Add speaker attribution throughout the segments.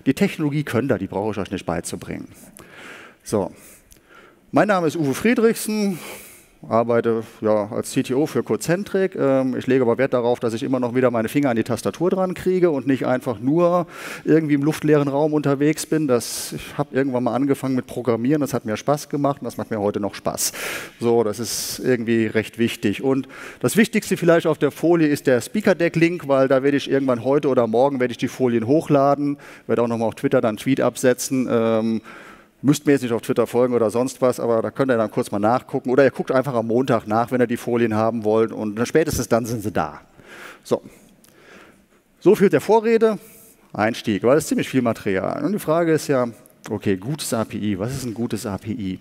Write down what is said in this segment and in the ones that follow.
Speaker 1: Die Technologie könnt ihr, die brauche ich euch nicht beizubringen. So. Mein Name ist Uwe Friedrichsen, arbeite als CTO für Codecentric. Ich lege aber Wert darauf, dass ich immer noch wieder meine Finger an die Tastatur dran kriege und nicht einfach nur irgendwie im luftleeren Raum unterwegs bin. Ich habe irgendwann mal angefangen mit Programmieren, das hat mir Spaß gemacht und das macht mir heute noch Spaß. So, das ist irgendwie recht wichtig. Und das Wichtigste vielleicht auf der Folie ist der Speaker Deck Link, weil da werde ich irgendwann heute oder morgen werde ich die Folien hochladen, werde auch nochmal auf Twitter dann einen Tweet absetzen. Müsst mir jetzt nicht auf Twitter folgen oder sonst was, aber da könnt ihr dann kurz mal nachgucken. Oder ihr guckt einfach am Montag nach, wenn ihr die Folien haben wollt. Und spätestens dann sind sie da. So viel der Vorrede. Einstieg, weil das ist ziemlich viel Material. Und die Frage ist ja, okay, gutes API. Was ist ein gutes API?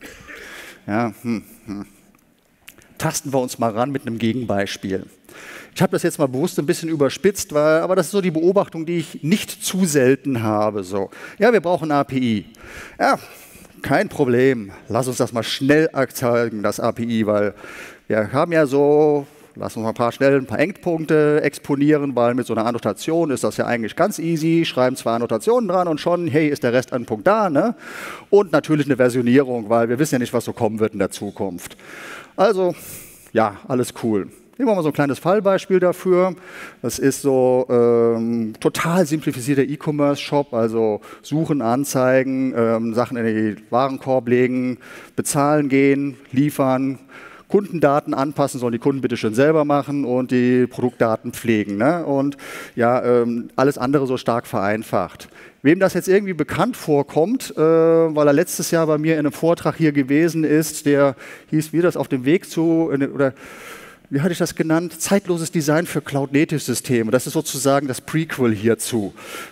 Speaker 1: Ja, Tasten wir uns mal ran mit einem Gegenbeispiel. Ich habe das jetzt mal bewusst ein bisschen überspitzt, aber das ist so die Beobachtung, die ich nicht zu selten habe. So. Ja, wir brauchen API. Ja, kein Problem. Lass uns das mal schnell erzeugen, das API, weil wir haben ja so, lass uns mal ein paar Endpunkte exponieren, weil mit so einer Annotation ist das ja eigentlich ganz easy. Schreiben 2 Annotationen dran und schon, hey, ist der Rest an Punkt da. Ne? Und natürlich eine Versionierung, weil wir wissen ja nicht, was so kommen wird in der Zukunft. Also, ja, alles cool. Nehmen wir mal so ein kleines Fallbeispiel dafür. Das ist so total simplifizierter E-Commerce-Shop, also suchen, anzeigen, Sachen in den Warenkorb legen, bezahlen gehen, liefern, Kundendaten anpassen, sollen die Kunden bitte schön selber machen und die Produktdaten pflegen. Ne? Und ja, alles andere so stark vereinfacht. Wem das jetzt irgendwie bekannt vorkommt, weil er letztes Jahr bei mir in einem Vortrag hier gewesen ist, der hieß, wie das auf dem Weg zu, wie hatte ich das genannt? Zeitloses Design für Cloud-Native-Systeme. Das ist sozusagen das Prequel hierzu.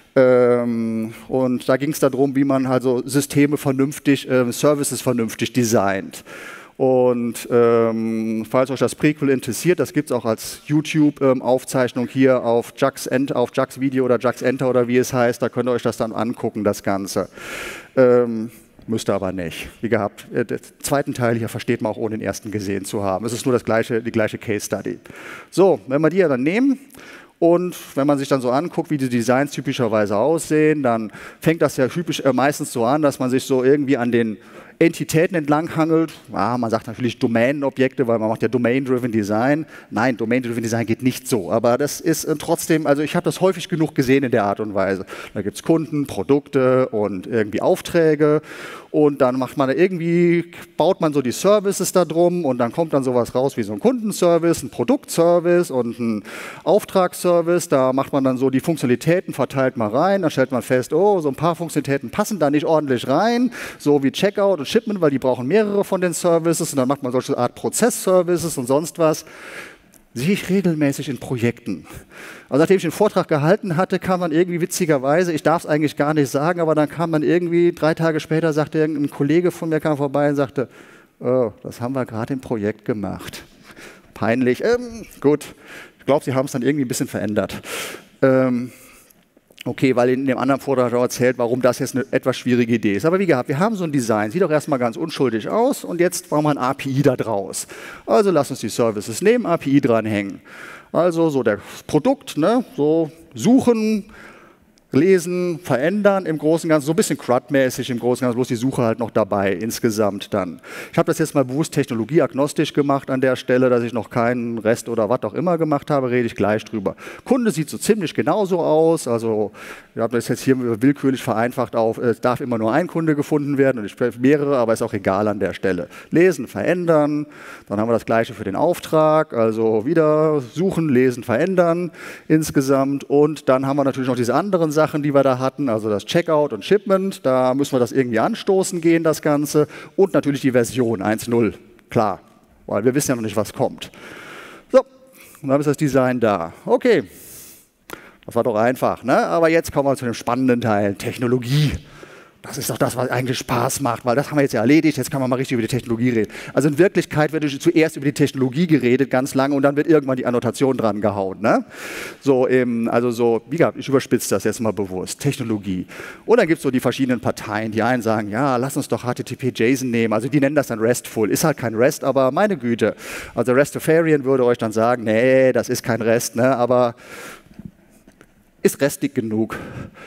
Speaker 1: Und da ging es darum, wie man also Systeme vernünftig, Services vernünftig designt. Und falls euch das Prequel interessiert, das gibt es auch als YouTube-Aufzeichnung hier auf Jux Video oder Jux Enter oder wie es heißt. Da könnt ihr euch das dann angucken, das Ganze. Müsst ihr aber nicht. Wie gehabt, den zweiten Teil hier versteht man auch, ohne den ersten gesehen zu haben. Es ist nur die gleiche Case Study. So, wenn wir die ja dann nehmen und wenn man sich dann so anguckt, wie die Designs typischerweise aussehen, dann fängt das ja meistens so an, dass man sich so irgendwie an den Entitäten entlanghangelt. Ja, man sagt natürlich Domänenobjekte, weil man macht ja Domain-Driven Design. Nein, Domain-Driven Design geht nicht so. Aber das ist trotzdem, also ich habe das häufig genug gesehen in der Art und Weise. Da gibt es Kunden, Produkte und irgendwie Aufträge. Und dann baut man so die Services da drum und dann kommt dann sowas raus wie so ein Kundenservice, ein Produktservice und ein Auftragsservice. Da macht man dann so die Funktionalitäten, verteilt mal rein. Dann stellt man fest, oh, so ein paar Funktionalitäten passen da nicht ordentlich rein, so wie Checkout und Shipment, weil die brauchen mehrere von den Services. Und dann macht man solche Art Prozess-Services und sonst was. Sehe ich regelmäßig in Projekten. Also nachdem ich den Vortrag gehalten hatte, kam man irgendwie witzigerweise, ich darf es eigentlich gar nicht sagen, aber dann kam man irgendwie 3 Tage später, sagte irgendein Kollege von mir, kam vorbei und sagte, oh, das haben wir gerade im Projekt gemacht. Peinlich. Gut, ich glaube, Sie haben es dann irgendwie ein bisschen verändert. Okay, weil in dem anderen Vortrag erzählt, warum das jetzt eine etwas schwierige Idee ist. Aber wie gehabt, wir haben so ein Design, sieht doch erstmal ganz unschuldig aus und jetzt brauchen wir ein API da draus. Also lass uns die Services nehmen, API dranhängen. Also so das Produkt, ne, so suchen, lesen, verändern im Großen und Ganzen, so ein bisschen CRUD-mäßig im Großen und Ganzen, bloß die Suche halt noch dabei insgesamt dann. Ich habe das jetzt mal bewusst technologieagnostisch gemacht an der Stelle, dass ich noch keinen Rest oder was auch immer gemacht habe, rede ich gleich drüber. Kunde sieht so ziemlich genauso aus, also wir haben das jetzt hier willkürlich vereinfacht auf, es darf immer nur ein Kunde gefunden werden und ich spreche mehrere, aber ist auch egal an der Stelle. Lesen, verändern, dann haben wir das gleiche für den Auftrag, also wieder suchen, lesen, verändern insgesamt und dann haben wir natürlich noch diese anderen Sachen, die wir da hatten, also das Checkout und Shipment, da müssen wir das irgendwie anstoßen gehen, das Ganze. Und natürlich die Version 1.0, klar, weil wir wissen ja noch nicht, was kommt. So, und dann ist das Design da. Okay, das war doch einfach, ne? Aber jetzt kommen wir zu dem spannenden Teil, Technologie. Das ist doch das, was eigentlich Spaß macht, weil das haben wir jetzt ja erledigt, jetzt kann man mal richtig über die Technologie reden. Also in Wirklichkeit wird zuerst über die Technologie geredet, ganz lange, und dann wird irgendwann die Annotation dran gehauen. Ne? So, also so, wie gesagt, ich überspitze das jetzt mal bewusst, Technologie. Und dann gibt es so die verschiedenen Parteien, die einen sagen, ja, lass uns doch HTTP-JSON nehmen, also die nennen das dann RESTful, ist halt kein REST, aber meine Güte, also Rastafarian würde euch dann sagen, nee, das ist kein REST, ne? Aber ist restig genug.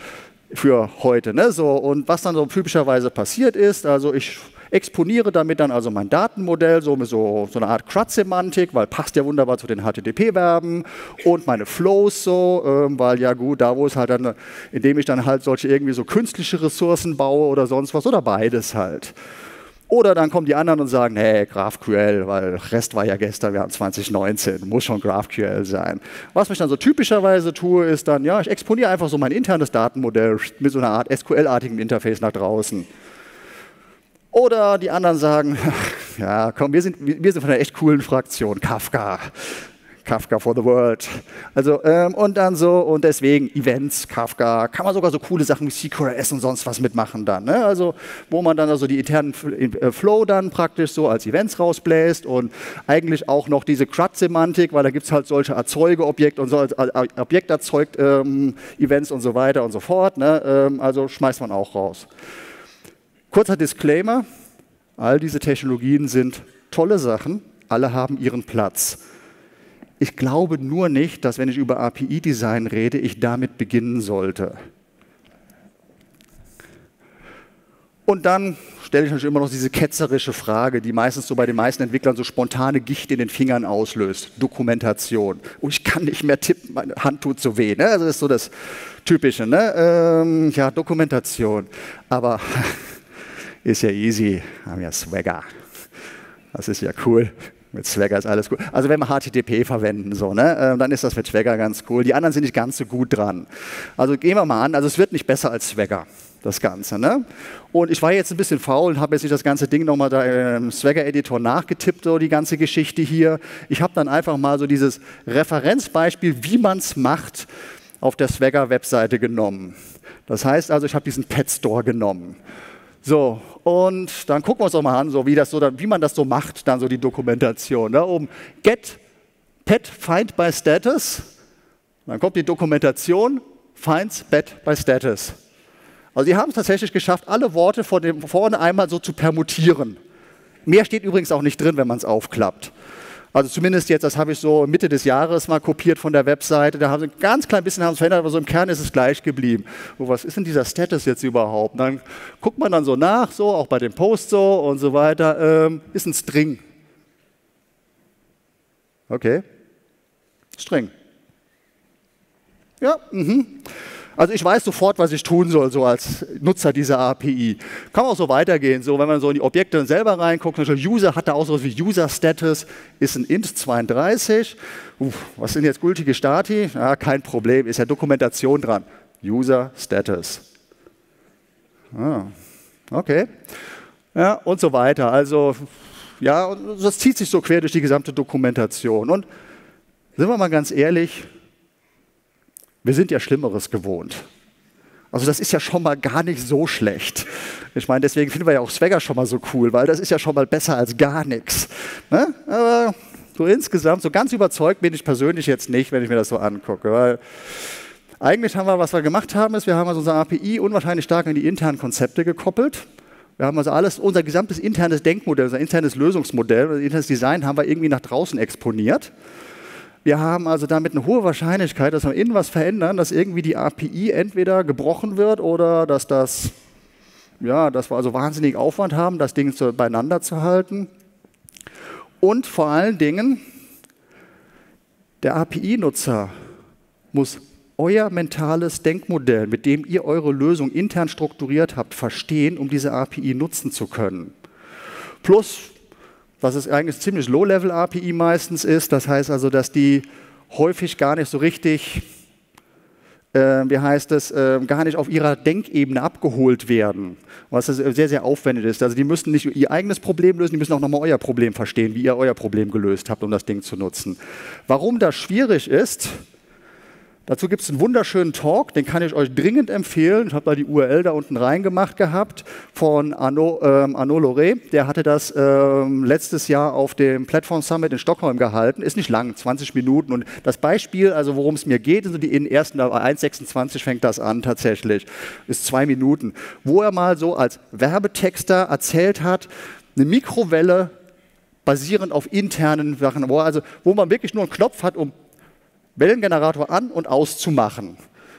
Speaker 1: für heute. Ne? So, und was dann so typischerweise passiert ist, also ich exponiere damit dann also mein Datenmodell, so eine Art CRUD-Semantik, weil passt ja wunderbar zu den HTTP-Verben und meine Flows so, weil ja gut, da wo es halt dann, indem ich dann halt solche irgendwie so künstliche Ressourcen baue oder sonst was oder beides halt. Oder dann kommen die anderen und sagen, hey, GraphQL, weil Rest war ja gestern, wir haben 2019, muss schon GraphQL sein. Was ich dann so typischerweise tue, ist dann, ja, ich exponiere einfach so mein internes Datenmodell mit so einer Art SQL-artigen Interface nach draußen. Oder die anderen sagen, ja, komm, wir sind von einer echt coolen Fraktion, Kafka. Kafka for the world. Also, und dann so, und deswegen Events, Kafka, kann man sogar so coole Sachen wie CQRS und sonst was mitmachen dann. Ne? Also, wo man dann also die internen Flow dann praktisch so als Events rausbläst und eigentlich auch noch diese CRUD-Semantik, weil da gibt es halt solche Erzeugeobjekte und so als Objekt erzeugt Events und so weiter und so fort. Ne? Also schmeißt man auch raus. Kurzer Disclaimer, all diese Technologien sind tolle Sachen, alle haben ihren Platz. Ich glaube nur nicht, dass, wenn ich über API-Design rede, ich damit beginnen sollte. Und dann stelle ich natürlich immer noch diese ketzerische Frage, die meistens so bei den meisten Entwicklern so spontane Gicht in den Fingern auslöst. Dokumentation. Oh, ich kann nicht mehr tippen, meine Hand tut so weh. Ne? Also das ist so das Typische. Ne? Ja, Dokumentation. Aber ist ja easy, haben ja Swagger. Das ist ja cool. Mit Swagger ist alles cool. Also wenn wir HTTP verwenden, so, ne, dann ist das mit Swagger ganz cool. Die anderen sind nicht ganz so gut dran. Also gehen wir mal an, also es wird nicht besser als Swagger, das Ganze. Ne? Und ich war jetzt ein bisschen faul und habe jetzt nicht das ganze Ding nochmal da im Swagger-Editor nachgetippt, so die ganze Geschichte hier. Ich habe dann einfach mal so dieses Referenzbeispiel, wie man es macht, auf der Swagger-Webseite genommen. Das heißt also, ich habe diesen Pet Store genommen. So, und dann gucken wir uns doch mal an, so wie man das so macht, dann so die Dokumentation. Ne? Get pet find by status, dann kommt die Dokumentation, finds pet by status. Also die haben es tatsächlich geschafft, alle Worte vorne einmal so zu permutieren. Mehr steht übrigens auch nicht drin, wenn man es aufklappt. Also zumindest jetzt, das habe ich so Mitte des Jahres mal kopiert von der Webseite. Da haben sie ein ganz klein bisschen verändert, aber so im Kern ist es gleich geblieben. Oh, was ist denn dieser Status jetzt überhaupt? Und dann guckt man dann so nach, so auch bei dem Post so und so weiter. Ist ein String. Okay. String. Ja, Also ich weiß sofort, was ich tun soll, so als Nutzer dieser API. Kann auch so weitergehen, so wenn man so in die Objekte selber reinguckt. User hat da auch so wie User Status, ist ein int 32. Was sind jetzt gültige Stati? Ja, kein Problem, ist ja Dokumentation dran. User Status. Okay. Ja, und so weiter. Also, ja, das zieht sich so quer durch die gesamte Dokumentation. Und sind wir mal ganz ehrlich, wir sind ja Schlimmeres gewohnt. Also das ist ja schon mal gar nicht so schlecht. Ich meine, deswegen finden wir ja auch Swagger schon mal so cool, weil das ist ja schon mal besser als gar nichts. Ne? Aber so insgesamt, so ganz überzeugt bin ich persönlich jetzt nicht, wenn ich mir das so angucke. Weil eigentlich haben wir, was wir gemacht haben, ist, wir haben also unsere API unwahrscheinlich stark an die internen Konzepte gekoppelt. Wir haben also unser gesamtes internes Denkmodell, unser internes Lösungsmodell, unser internes Design haben wir irgendwie nach draußen exponiert. Wir haben also damit eine hohe Wahrscheinlichkeit, dass wir innen was verändern, dass irgendwie die API entweder gebrochen wird oder dass wir also wahnsinnigen Aufwand haben, das Ding beieinander zu halten. Und vor allen Dingen, der API-Nutzer muss euer mentales Denkmodell, mit dem ihr eure Lösung intern strukturiert habt, verstehen, um diese API nutzen zu können. Plus, was es eigentlich ziemlich Low-Level-API meistens ist. Das heißt also, dass die häufig gar nicht so richtig, gar nicht auf ihrer Denkebene abgeholt werden. Was sehr, sehr aufwendig ist. Also die müssen nicht ihr eigenes Problem lösen, die müssen auch nochmal euer Problem verstehen, wie ihr euer Problem gelöst habt, um das Ding zu nutzen. Warum das schwierig ist, dazu gibt es einen wunderschönen Talk, den kann ich euch dringend empfehlen. Ich habe da die URL da unten reingemacht gehabt von Arnaud Loré. Der hatte das letztes Jahr auf dem Platform Summit in Stockholm gehalten. Ist nicht lang, 20 Minuten. Und das Beispiel, also worum es mir geht, sind die in ersten 1,26 fängt das an tatsächlich. Ist 2 Minuten. Wo er mal so als Werbetexter erzählt hat, eine Mikrowelle basierend auf internen Sachen, wo man wirklich nur einen Knopf hat, um Wellengenerator an- und auszumachen.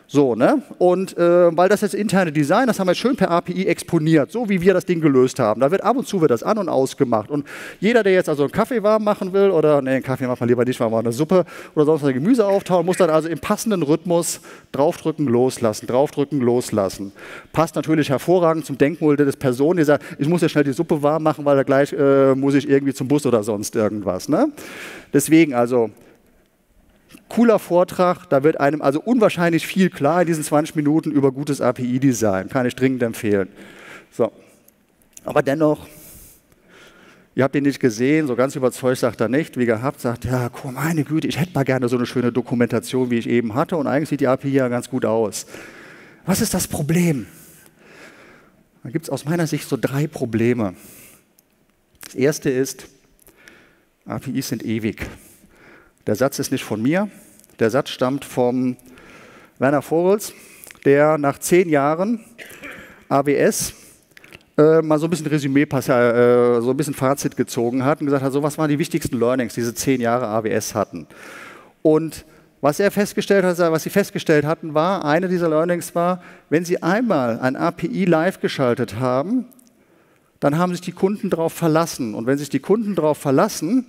Speaker 1: So, ne? Und weil das jetzt interne Design, das haben wir jetzt schön per API exponiert, so wie wir das Ding gelöst haben. Da wird ab und zu das an- und ausgemacht. Und jeder, der jetzt also einen Kaffee warm machen will, oder nee, einen Kaffee macht man lieber nicht, weil man eine Suppe oder sonst was Gemüse auftauen, muss dann also im passenden Rhythmus draufdrücken, loslassen, draufdrücken, loslassen. Passt natürlich hervorragend zum Denkmulde des Personen, die sagt, ich muss ja schnell die Suppe warm machen, weil da gleich muss ich irgendwie zum Bus oder sonst irgendwas. Ne? Deswegen also cooler Vortrag, da wird einem also unwahrscheinlich viel klar in diesen 20 Minuten über gutes API-Design. Kann ich dringend empfehlen. So. Aber dennoch, ihr habt ihn nicht gesehen, so ganz überzeugt sagt er nicht. Wie gehabt, sagt, ja, cool, meine Güte, ich hätte mal gerne so eine schöne Dokumentation, wie ich eben hatte. Und eigentlich sieht die API ja ganz gut aus. Was ist das Problem? Da gibt es aus meiner Sicht so 3 Probleme. Das erste ist, APIs sind ewig. Der Satz ist nicht von mir, der Satz stammt vom Werner Vogels, der nach 10 Jahren AWS mal so ein bisschen Resümee, so ein bisschen Fazit gezogen hat und gesagt hat, so was waren die wichtigsten Learnings, die diese 10 Jahre AWS hatten. Und was er festgestellt hat, was sie festgestellt hatten, war, eine dieser Learnings war, wenn sie einmal ein API live geschaltet haben, dann haben sich die Kunden darauf verlassen. Und wenn sich die Kunden darauf verlassen,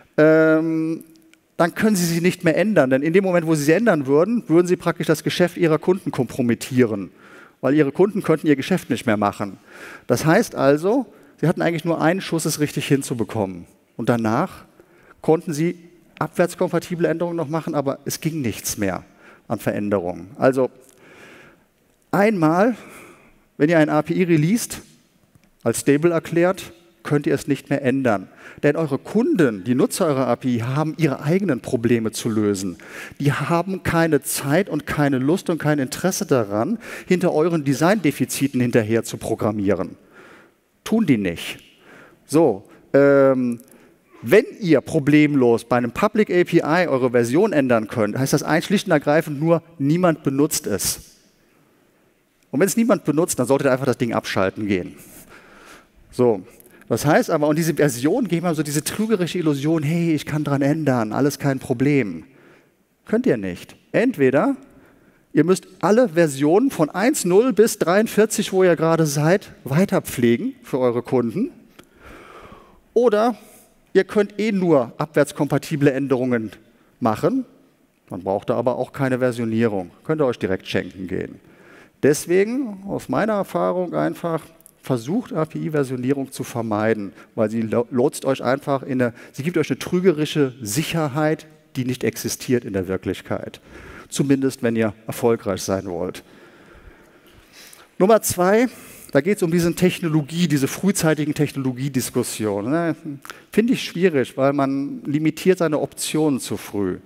Speaker 1: dann können sie sie nicht mehr ändern. Denn in dem Moment, wo sie ändern würden, würden sie praktisch das Geschäft ihrer Kunden kompromittieren. Weil ihre Kunden könnten ihr Geschäft nicht mehr machen. Das heißt also, sie hatten eigentlich nur einen Schuss, es richtig hinzubekommen. Und danach konnten sie abwärtskompatible Änderungen noch machen, aber es ging nichts mehr an Veränderungen. Also einmal, wenn ihr ein API released, als stable erklärt, könnt ihr es nicht mehr ändern. Denn eure Kunden, die Nutzer eurer API, haben ihre eigenen Probleme zu lösen. Die haben keine Zeit und keine Lust und kein Interesse daran, hinter euren Designdefiziten hinterher zu programmieren. Tun die nicht. So, wenn ihr problemlos bei einem Public API eure Version ändern könnt, heißt das schlicht und ergreifend nur, niemand benutzt es. Und wenn es niemand benutzt, dann solltet ihr einfach das Ding abschalten gehen. So. Das heißt aber, und diese Version geben so diese trügerische Illusion, hey, ich kann dran ändern, alles kein Problem. Könnt ihr nicht. Entweder ihr müsst alle Versionen von 1.0 bis 43, wo ihr gerade seid, weiter pflegen für eure Kunden. Oder ihr könnt nur abwärtskompatible Änderungen machen, dann braucht ihr aber auch keine Versionierung. Könnt ihr euch direkt schenken gehen. Deswegen, aus meiner Erfahrung einfach, versucht API-Versionierung zu vermeiden, weil sie lotst euch einfach sie gibt euch eine trügerische Sicherheit, die nicht existiert in der Wirklichkeit. Zumindest, wenn ihr erfolgreich sein wollt. Nummer 2, da geht es um diese frühzeitigen Technologiediskussionen. Finde ich schwierig, weil man limitiert seine Optionen zu früh.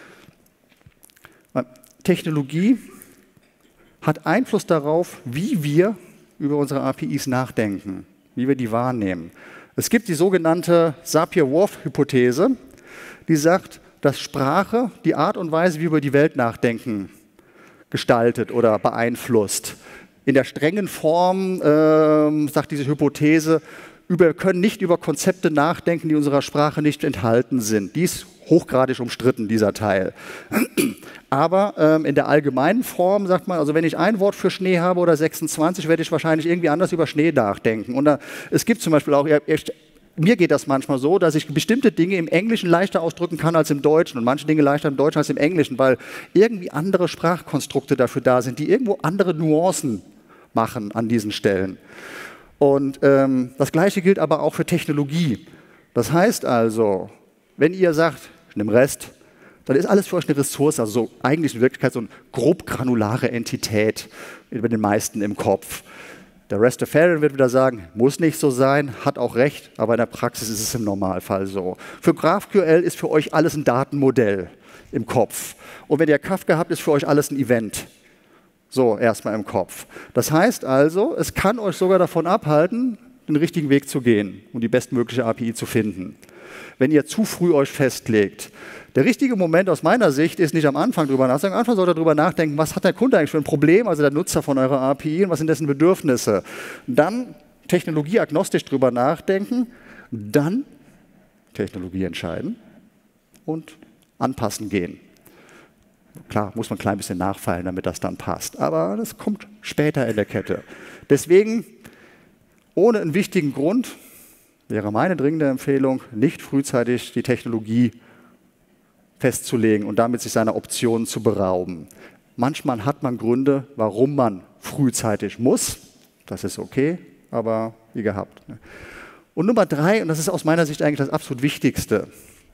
Speaker 1: Technologie hat Einfluss darauf, wie wir über unsere APIs nachdenken, wie wir die wahrnehmen. Es gibt die sogenannte Sapir-Whorf-Hypothese, die sagt, dass Sprache die Art und Weise, wie wir über die Welt nachdenken, gestaltet oder beeinflusst. In der strengen Form sagt diese Hypothese, wir können nicht über Konzepte nachdenken, die in unserer Sprache nicht enthalten sind. Die ist hochgradig umstritten, dieser Teil. Aber in der allgemeinen Form sagt man, also wenn ich ein Wort für Schnee habe oder 26, werde ich wahrscheinlich irgendwie anders über Schnee nachdenken. Und es gibt zum Beispiel auch, mir geht das manchmal so, dass ich bestimmte Dinge im Englischen leichter ausdrücken kann als im Deutschen und manche Dinge leichter im Deutschen als im Englischen, weil irgendwie andere Sprachkonstrukte dafür da sind, die irgendwo andere Nuancen machen an diesen Stellen. Und das Gleiche gilt aber auch für Technologie. Das heißt also, wenn ihr sagt, ich nehme Rest, dann ist alles für euch eine Ressource, also so eigentlich in Wirklichkeit so eine grob granulare Entität bei den meisten im Kopf. Der Rastafarian wird wieder sagen, muss nicht so sein, hat auch recht, aber in der Praxis ist es im Normalfall so. Für GraphQL ist für euch alles ein Datenmodell im Kopf. Und wenn ihr Kafka habt, ist für euch alles ein Event. So, erstmal im Kopf. Das heißt also, es kann euch sogar davon abhalten, den richtigen Weg zu gehen und die bestmögliche API zu finden. Wenn ihr zu früh euch festlegt. Der richtige Moment aus meiner Sicht ist nicht am Anfang drüber nachdenken. Am Anfang sollt ihr darüber nachdenken, was hat der Kunde eigentlich für ein Problem, also der Nutzer von eurer API, und was sind dessen Bedürfnisse. Dann technologieagnostisch drüber nachdenken, dann Technologie entscheiden und anpassen gehen. Klar, muss man ein klein bisschen nachfeilen, damit das dann passt. Aber das kommt später in der Kette. Deswegen, ohne einen wichtigen Grund, wäre meine dringende Empfehlung, nicht frühzeitig die Technologie festzulegen und damit sich seiner Optionen zu berauben. Manchmal hat man Gründe, warum man frühzeitig muss. Das ist okay, aber wie gehabt. Und Nummer 3, und das ist aus meiner Sicht eigentlich das absolut Wichtigste.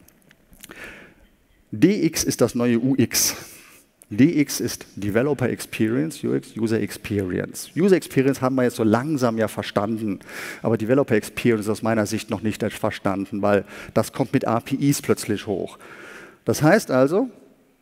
Speaker 1: DX ist das neue UX. DX ist Developer Experience, UX, User Experience. User Experience haben wir jetzt so langsam ja verstanden, aber Developer Experience ist aus meiner Sicht noch nicht verstanden, weil das kommt mit APIs plötzlich hoch. Das heißt also,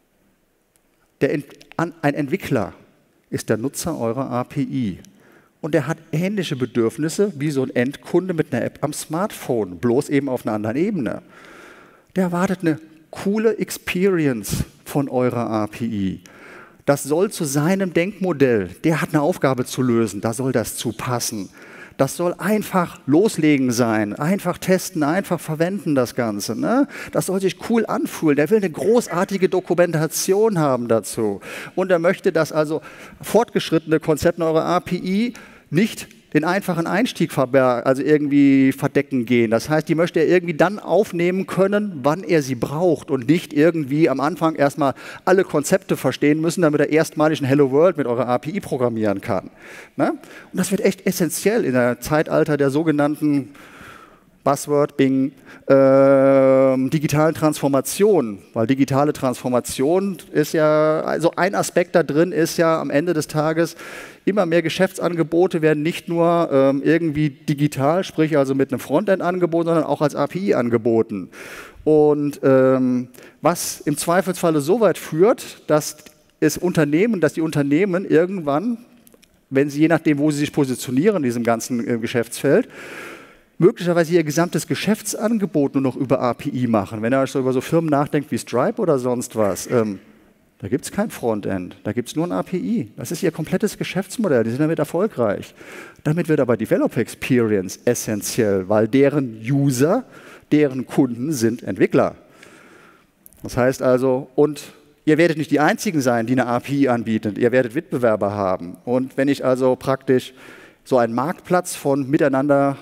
Speaker 1: ein Entwickler ist der Nutzer eurer API und der hat ähnliche Bedürfnisse wie so ein Endkunde mit einer App am Smartphone, bloß eben auf einer anderen Ebene. Der erwartet eine coole Experience von eurer API. Das soll zu seinem Denkmodell, der hat eine Aufgabe zu lösen, da soll das zu passen. Das soll einfach loslegen sein, einfach testen, einfach verwenden das Ganze. Ne? Das soll sich cool anfühlen. Der will eine großartige Dokumentation haben dazu. Und er möchte, dass also fortgeschrittene Konzepte eurer API nicht den einfachen Einstieg irgendwie verdecken gehen. Das heißt, die möchte er irgendwie dann aufnehmen können, wann er sie braucht und nicht irgendwie am Anfang erstmal alle Konzepte verstehen müssen, damit er erstmalig ein Hello World mit eurer API programmieren kann. Ne? Und das wird echt essentiell in der Zeitalter der sogenannten Buzzword, Bing, digitalen Transformation, weil digitale Transformation ist ja, also ein Aspekt da drin ist ja am Ende des Tages, immer mehr Geschäftsangebote werden nicht nur irgendwie digital, sprich also mit einem Frontend angeboten, sondern auch als API angeboten. Und was im Zweifelsfalle so weit führt, dass die Unternehmen irgendwann, wenn sie je nachdem, wo sie sich positionieren in diesem ganzen Geschäftsfeld, möglicherweise ihr gesamtes Geschäftsangebot nur noch über API machen. Wenn ihr euch so über so Firmen nachdenkt wie Stripe oder sonst was, da gibt es kein Frontend, da gibt es nur ein API. Das ist ihr komplettes Geschäftsmodell, die sind damit erfolgreich. Damit wird aber Developer Experience essentiell, weil deren User, deren Kunden sind Entwickler. Das heißt also, und ihr werdet nicht die Einzigen sein, die eine API anbieten, ihr werdet Wettbewerber haben. Und wenn ich also praktisch so einen Marktplatz von miteinander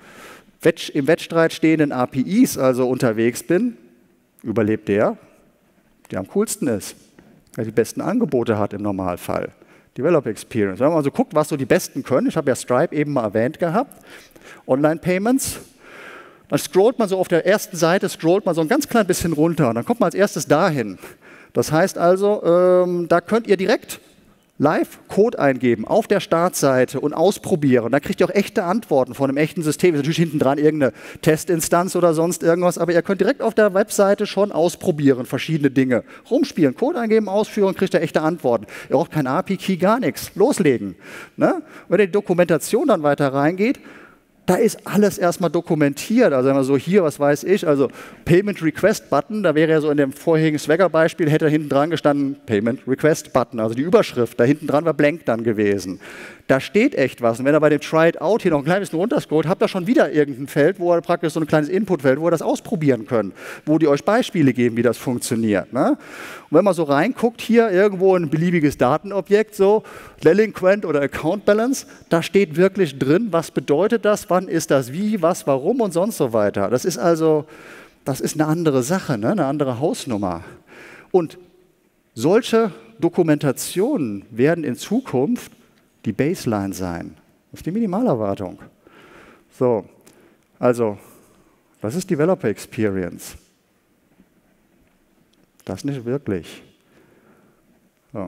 Speaker 1: im Wettstreit stehenden APIs also unterwegs bin, überlebt der am coolsten ist, der die besten Angebote hat im Normalfall. Developer Experience. Wenn man also guckt, was so die Besten können, ich habe ja Stripe eben mal erwähnt gehabt, Online-Payments, dann scrollt man so auf der ersten Seite, so ein ganz klein bisschen runter und dann kommt man als erstes dahin. Das heißt also, da könnt ihr direkt live Code eingeben auf der Startseite und ausprobieren. Da kriegt ihr auch echte Antworten von einem echten System. Ist natürlich hinten dran irgendeine Testinstanz oder sonst irgendwas, aber ihr könnt direkt auf der Webseite schon ausprobieren, verschiedene Dinge. Rumspielen, Code eingeben, ausführen, kriegt ihr echte Antworten. Ihr braucht kein API-Key, gar nichts. Loslegen. Ne? Wenn ihr die Dokumentation dann weiter reingeht, da ist alles erstmal dokumentiert. Also wenn man so hier, was weiß ich, also Payment Request Button, da wäre ja so in dem vorherigen Swagger-Beispiel, hätte da hinten dran gestanden Payment Request Button, also die Überschrift, da hinten dran war blank dann gewesen. Da steht echt was. Und wenn ihr bei dem Try It Out hier noch ein klein bisschen runterscrollt, habt ihr schon wieder irgendein Feld, wo ihr praktisch so ein kleines Inputfeld, wo ihr das ausprobieren könnt, wo die euch Beispiele geben, wie das funktioniert. Ne? Und wenn man so reinguckt, hier irgendwo ein beliebiges Datenobjekt, so Delinquent oder Account Balance, da steht wirklich drin, was bedeutet das, wann ist das, wie, was, warum und sonst so weiter. Das ist also, das ist eine andere Sache, ne? Eine andere Hausnummer. Und solche Dokumentationen werden in Zukunft die Baseline sein. Das ist die Minimalerwartung. So, also, was ist Developer Experience? Das nicht wirklich. So.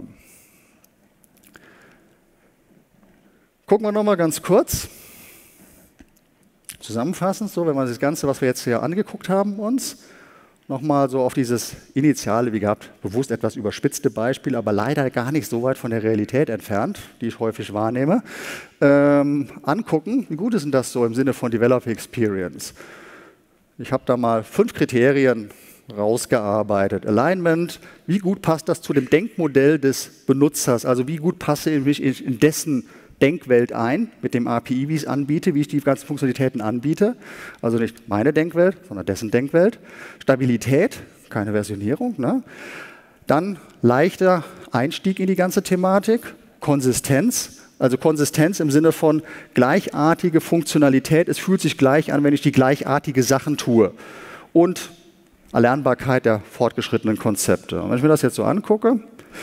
Speaker 1: Gucken wir nochmal ganz kurz. Zusammenfassend, so, wenn wir das Ganze, was wir jetzt hier angeguckt haben, uns nochmal so auf dieses initiale, wie gehabt, bewusst etwas überspitzte Beispiel, aber leider gar nicht so weit von der Realität entfernt, die ich häufig wahrnehme, angucken. Wie gut ist denn das so im Sinne von Developer Experience? Ich habe da mal 5 Kriterien rausgearbeitet. Alignment, wie gut passt das zu dem Denkmodell des Benutzers? Also wie gut passe ich in dessen Denkwelt ein, mit dem API, wie ich es anbiete, wie ich die ganzen Funktionalitäten anbiete. Also nicht meine Denkwelt, sondern dessen Denkwelt. Stabilität, keine Versionierung. Ne? Dann leichter Einstieg in die ganze Thematik, Konsistenz. Also Konsistenz im Sinne von gleichartige Funktionalität. Es fühlt sich gleich an, wenn ich die gleichartige Sachen tue. Und Erlernbarkeit der fortgeschrittenen Konzepte. Und wenn ich mir das jetzt so angucke,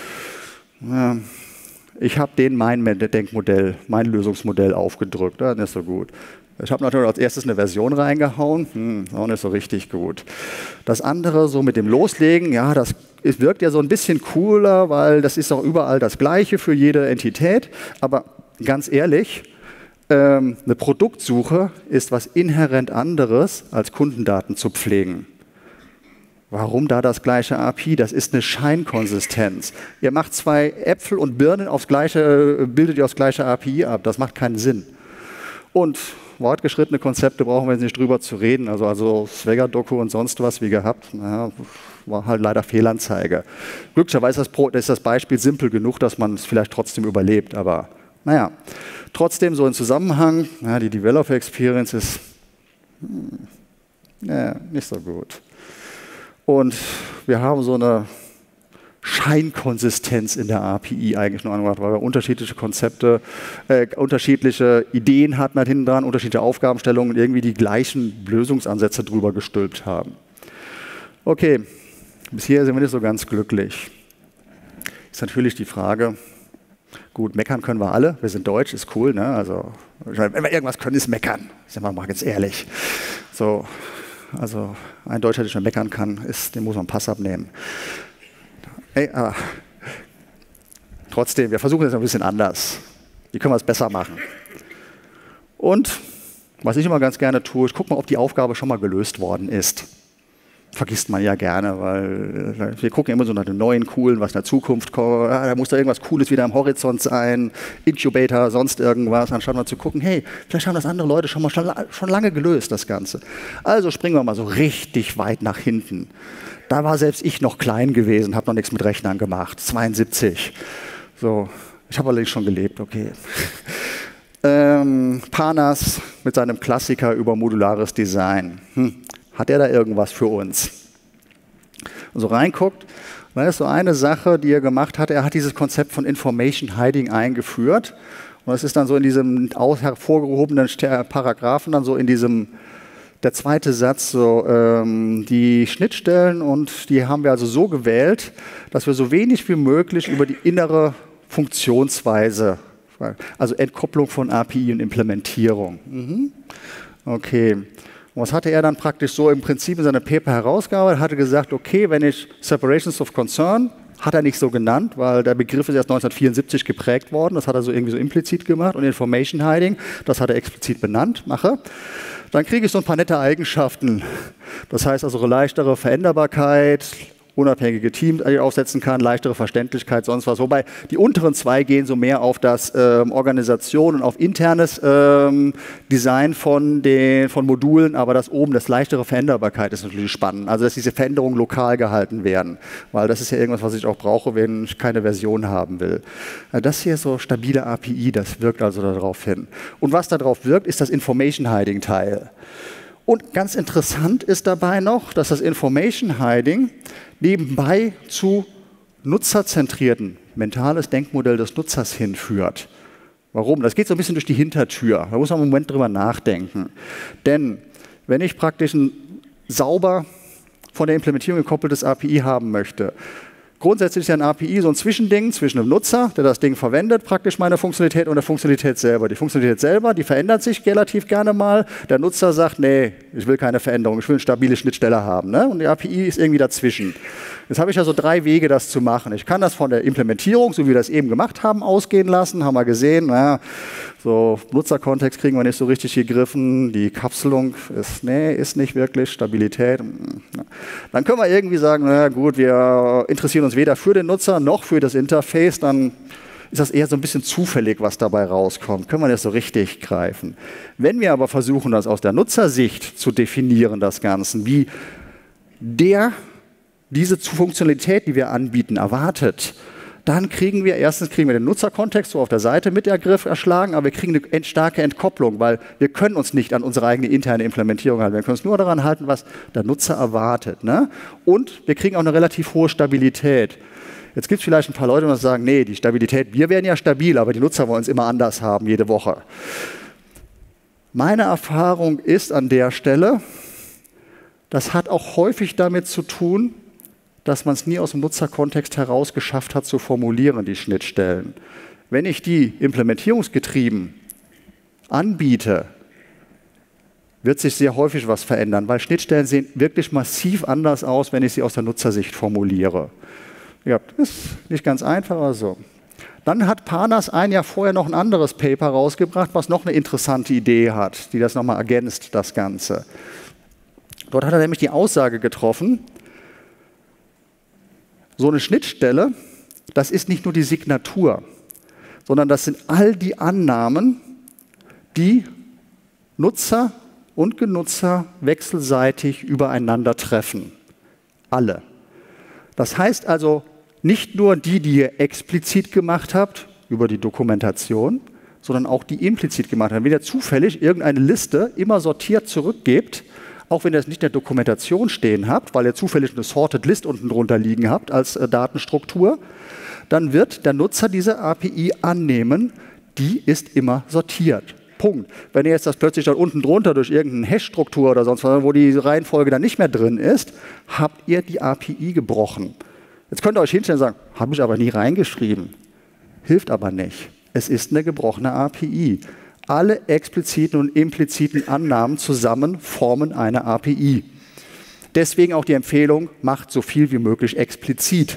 Speaker 1: ich habe denen mein Denkmodell, mein Lösungsmodell aufgedrückt. Das ist nicht so gut. Ich habe natürlich als erstes eine Version reingehauen, auch nicht so richtig gut. Das andere, so mit dem Loslegen, ja, das wirkt ja so ein bisschen cooler, weil das ist auch überall das Gleiche für jede Entität. Aber ganz ehrlich, eine Produktsuche ist was inhärent anderes, als Kundendaten zu pflegen. Warum da das gleiche API? Das ist eine Scheinkonsistenz. Ihr macht zwei Äpfel und Birnen aufs gleiche, bildet ihr aufs gleiche API ab. Das macht keinen Sinn. Und fortgeschrittene Konzepte brauchen wir jetzt nicht drüber zu reden. Also Swagger-Doku und sonst was wie gehabt, naja, war halt leider Fehlanzeige. Glücklicherweise ist das Beispiel simpel genug, dass man es vielleicht trotzdem überlebt. Aber naja, trotzdem so im Zusammenhang, ja, die Developer Experience ist nicht so gut. Und wir haben so eine Scheinkonsistenz in der API eigentlich nur angebracht, weil wir unterschiedliche Konzepte, unterschiedliche Ideen hatten halt hinten dran, unterschiedliche Aufgabenstellungen und irgendwie die gleichen Lösungsansätze drüber gestülpt haben. Okay, bis hier sind wir nicht so ganz glücklich. Ist natürlich die Frage, gut, meckern können wir alle, wir sind deutsch, ist cool, ne? Also, wenn wir irgendwas können, ist meckern, sind wir mal ganz ehrlich. So, also ein Deutscher, der schon meckern kann, dem muss man einen Pass abnehmen. Hey, trotzdem, wir versuchen es ein bisschen anders. Wie können wir es besser machen? Und was ich immer ganz gerne tue, ich gucke mal, ob die Aufgabe schon mal gelöst worden ist. Vergisst man ja gerne, weil wir gucken immer so nach dem neuen, coolen, was in der Zukunft kommt. Da muss da irgendwas Cooles wieder am Horizont sein, Incubator, sonst irgendwas, anstatt mal zu gucken, hey, vielleicht haben das andere Leute schon lange gelöst, das Ganze. Also springen wir mal so richtig weit nach hinten. Da war selbst ich noch klein gewesen, habe noch nichts mit Rechnern gemacht, 72. So, ich habe allerdings schon gelebt, okay. Panas mit seinem Klassiker über modulares Design. Hat er da irgendwas für uns? Und so reinguckt, dann ist so eine Sache, die er gemacht hat, er hat dieses Konzept von Information Hiding eingeführt. Und das ist dann so in diesem hervorgehobenen Paragraphen, dann so in diesem, der zweite Satz, so die Schnittstellen, und die haben wir also so gewählt, dass wir so wenig wie möglich über die innere Funktionsweise, also Entkopplung von API und Implementierung. Okay. Und was hatte er dann praktisch so im Prinzip in seiner Paper herausgearbeitet? Hatte gesagt, okay, wenn ich Separations of Concern, hat er nicht so genannt, weil der Begriff ist erst 1974 geprägt worden, das hat er so irgendwie so implizit gemacht, und Information Hiding, das hat er explizit benannt, dann kriege ich so ein paar nette Eigenschaften. Das heißt also leichtere Veränderbarkeit, unabhängige Teams aufsetzen kann, leichtere Verständlichkeit, sonst was. Wobei die unteren zwei gehen so mehr auf das Organisation und auf internes Design von Modulen, aber das oben, das leichtere Veränderbarkeit ist natürlich spannend. Also dass diese Veränderungen lokal gehalten werden, weil das ist ja irgendwas, was ich auch brauche, wenn ich keine Version haben will. Das hier ist so stabile API, das wirkt also darauf hin. Und was darauf wirkt, ist das Information Hiding Teil. Und ganz interessant ist dabei noch, dass das Information Hiding nebenbei zu nutzerzentrierten, mentales Denkmodell des Nutzers hinführt. Warum? Das geht so ein bisschen durch die Hintertür. Da muss man einen Moment drüber nachdenken. Denn wenn ich praktisch ein sauber von der Implementierung gekoppeltes API haben möchte, grundsätzlich ist ja ein API so ein Zwischending zwischen dem Nutzer, der das Ding verwendet, praktisch meine Funktionalität, und der Funktionalität selber. Die Funktionalität selber, die verändert sich relativ gerne mal. Der Nutzer sagt, nee, ich will keine Veränderung, ich will eine stabile Schnittstelle haben. Ne? Und die API ist irgendwie dazwischen. Jetzt habe ich ja so 3 Wege, das zu machen. Ich kann das von der Implementierung, so wie wir das eben gemacht haben, ausgehen lassen. Haben wir gesehen, naja, so Nutzerkontext kriegen wir nicht so richtig gegriffen. Die Kapselung ist nicht wirklich Stabilität. Dann können wir irgendwie sagen, na gut, wir interessieren uns weder für den Nutzer noch für das Interface. Dann ist das eher so ein bisschen zufällig, was dabei rauskommt. Können wir das so richtig greifen. Wenn wir aber versuchen, das aus der Nutzersicht zu definieren, das Ganze, wie diese Funktionalität, die wir anbieten, erwartet, dann kriegen wir den Nutzerkontext so auf der Seite mit Griff erschlagen, aber wir kriegen eine starke Entkopplung, weil wir können uns nicht an unsere eigene interne Implementierung halten. Wir können uns nur daran halten, was der Nutzer erwartet. Ne? Und wir kriegen auch eine relativ hohe Stabilität. Jetzt gibt es vielleicht ein paar Leute, die sagen, nee, die Stabilität, wir werden ja stabil, aber die Nutzer wollen es immer anders haben, jede Woche. Meine Erfahrung ist an der Stelle, das hat auch häufig damit zu tun, dass man es nie aus dem Nutzerkontext heraus geschafft hat, zu formulieren, die Schnittstellen. Wenn ich die implementierungsgetrieben anbiete, wird sich sehr häufig was verändern, weil Schnittstellen sehen wirklich massiv anders aus, wenn ich sie aus der Nutzersicht formuliere. Ja, das ist nicht ganz einfach, aber so. Dann hat Panas ein Jahr vorher noch ein anderes Paper rausgebracht, was noch eine interessante Idee hat, die das nochmal ergänzt, das Ganze. Dort hat er nämlich die Aussage getroffen, so eine Schnittstelle, das ist nicht nur die Signatur, sondern das sind all die Annahmen, die Nutzer und Genutzer wechselseitig übereinander treffen. Alle. Das heißt also, nicht nur die ihr explizit gemacht habt, über die Dokumentation, sondern auch die implizit gemacht habt. Wenn ihr zufällig irgendeine Liste immer sortiert zurückgebt, auch wenn ihr es nicht in der Dokumentation stehen habt, weil ihr zufällig eine Sorted List unten drunter liegen habt als Datenstruktur, dann wird der Nutzer diese API annehmen, die ist immer sortiert. Punkt. Wenn ihr jetzt das plötzlich dann unten drunter durch irgendeine Hash-Struktur oder sonst was, wo die Reihenfolge dann nicht mehr drin ist, habt ihr die API gebrochen. Jetzt könnt ihr euch hinstellen und sagen, habe ich aber nie reingeschrieben. Hilft aber nicht. Es ist eine gebrochene API. Alle expliziten und impliziten Annahmen zusammen formen eine API. Deswegen auch die Empfehlung, macht so viel wie möglich explizit.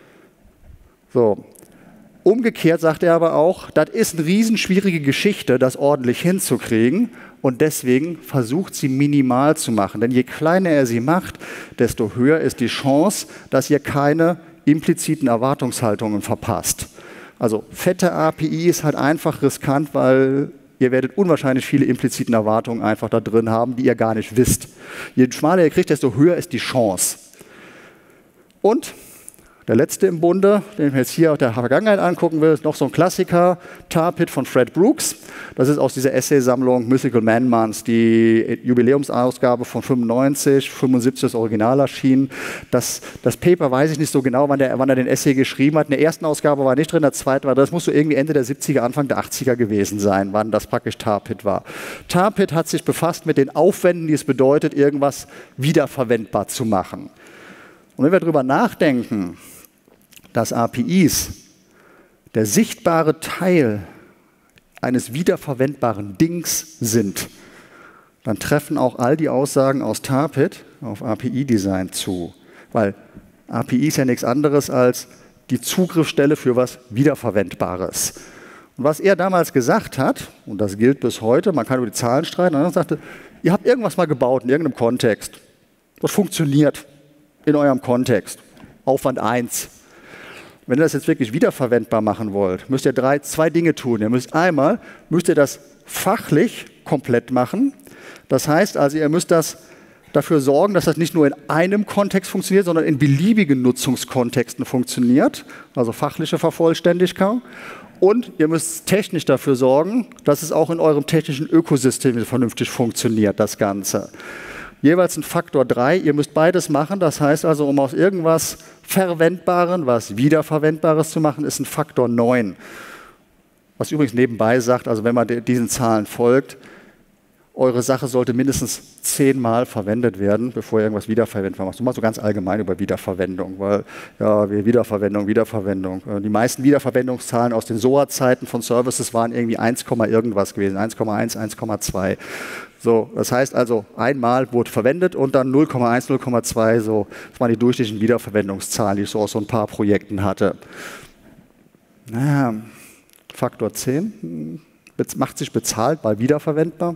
Speaker 1: So. Umgekehrt sagt er aber auch, das ist eine riesenschwierige Geschichte, das ordentlich hinzukriegen. Und deswegen versucht sie minimal zu machen. Denn je kleiner er sie macht, desto höher ist die Chance, dass ihr keine impliziten Erwartungshaltungen verpasst. Also fette API ist halt einfach riskant, weil ihr werdet unwahrscheinlich viele impliziten Erwartungen einfach da drin haben, die ihr gar nicht wisst. Je schmaler ihr kriegt, desto höher ist die Chance. Und der letzte im Bunde, den ich mir jetzt hier aus der Vergangenheit angucken will, ist noch so ein Klassiker, Tar Pit von Fred Brooks. Das ist aus dieser Essaysammlung Mythical Man-Months, die Jubiläumsausgabe von 95, 75 das Original erschienen. Das Paper weiß ich nicht so genau, wann er den Essay geschrieben hat. In der ersten Ausgabe war nicht drin, in der zweiten war das muss so irgendwie Ende der 70er, Anfang der 80er gewesen sein, wann das praktisch Tar Pit war. Tar Pit hat sich befasst mit den Aufwänden, die es bedeutet, irgendwas wiederverwendbar zu machen. Und wenn wir darüber nachdenken, dass APIs der sichtbare Teil eines wiederverwendbaren Dings sind, dann treffen auch all die Aussagen aus Tar Pit auf API-Design zu. Weil API ist ja nichts anderes als die Zugriffsstelle für was Wiederverwendbares. Und was er damals gesagt hat, und das gilt bis heute, man kann über die Zahlen streiten, er sagte, ihr habt irgendwas mal gebaut in irgendeinem Kontext. Das funktioniert in eurem Kontext. Aufwand 1. Wenn ihr das jetzt wirklich wiederverwendbar machen wollt, müsst ihr zwei Dinge tun. Ihr müsst das fachlich komplett machen. Das heißt also, ihr müsst dafür sorgen, dass das nicht nur in einem Kontext funktioniert, sondern in beliebigen Nutzungskontexten funktioniert. Also fachliche Vervollständigung. Und ihr müsst technisch dafür sorgen, dass es auch in eurem technischen Ökosystem vernünftig funktioniert, das Ganze. Jeweils ein Faktor 3. Ihr müsst beides machen. Das heißt also, um aus irgendwas Verwendbaren, was Wiederverwendbares zu machen, ist ein Faktor 9. Was übrigens nebenbei sagt, also wenn man diesen Zahlen folgt, eure Sache sollte mindestens 10-mal verwendet werden, bevor ihr irgendwas wiederverwendbar macht. So mal so ganz allgemein über Wiederverwendung, weil ja, Wiederverwendung. Die meisten Wiederverwendungszahlen aus den SOA-Zeiten von Services waren irgendwie 1, irgendwas gewesen, 1,1, 1,2. So, das heißt also, einmal wurde verwendet und dann 0,1, 0,2, so, das waren die durchschnittlichen Wiederverwendungszahlen, die ich so aus so ein paar Projekten hatte. Naja, Faktor 10, macht sich bezahlt bei wiederverwendbar?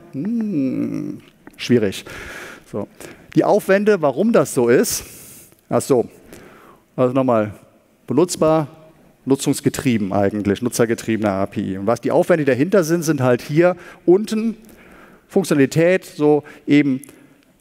Speaker 1: Schwierig. So. Die Aufwände, warum das so ist, also nochmal, benutzbar, nutzungsgetrieben eigentlich, nutzergetriebene API. Und was die Aufwände dahinter sind halt hier unten Funktionalität, so eben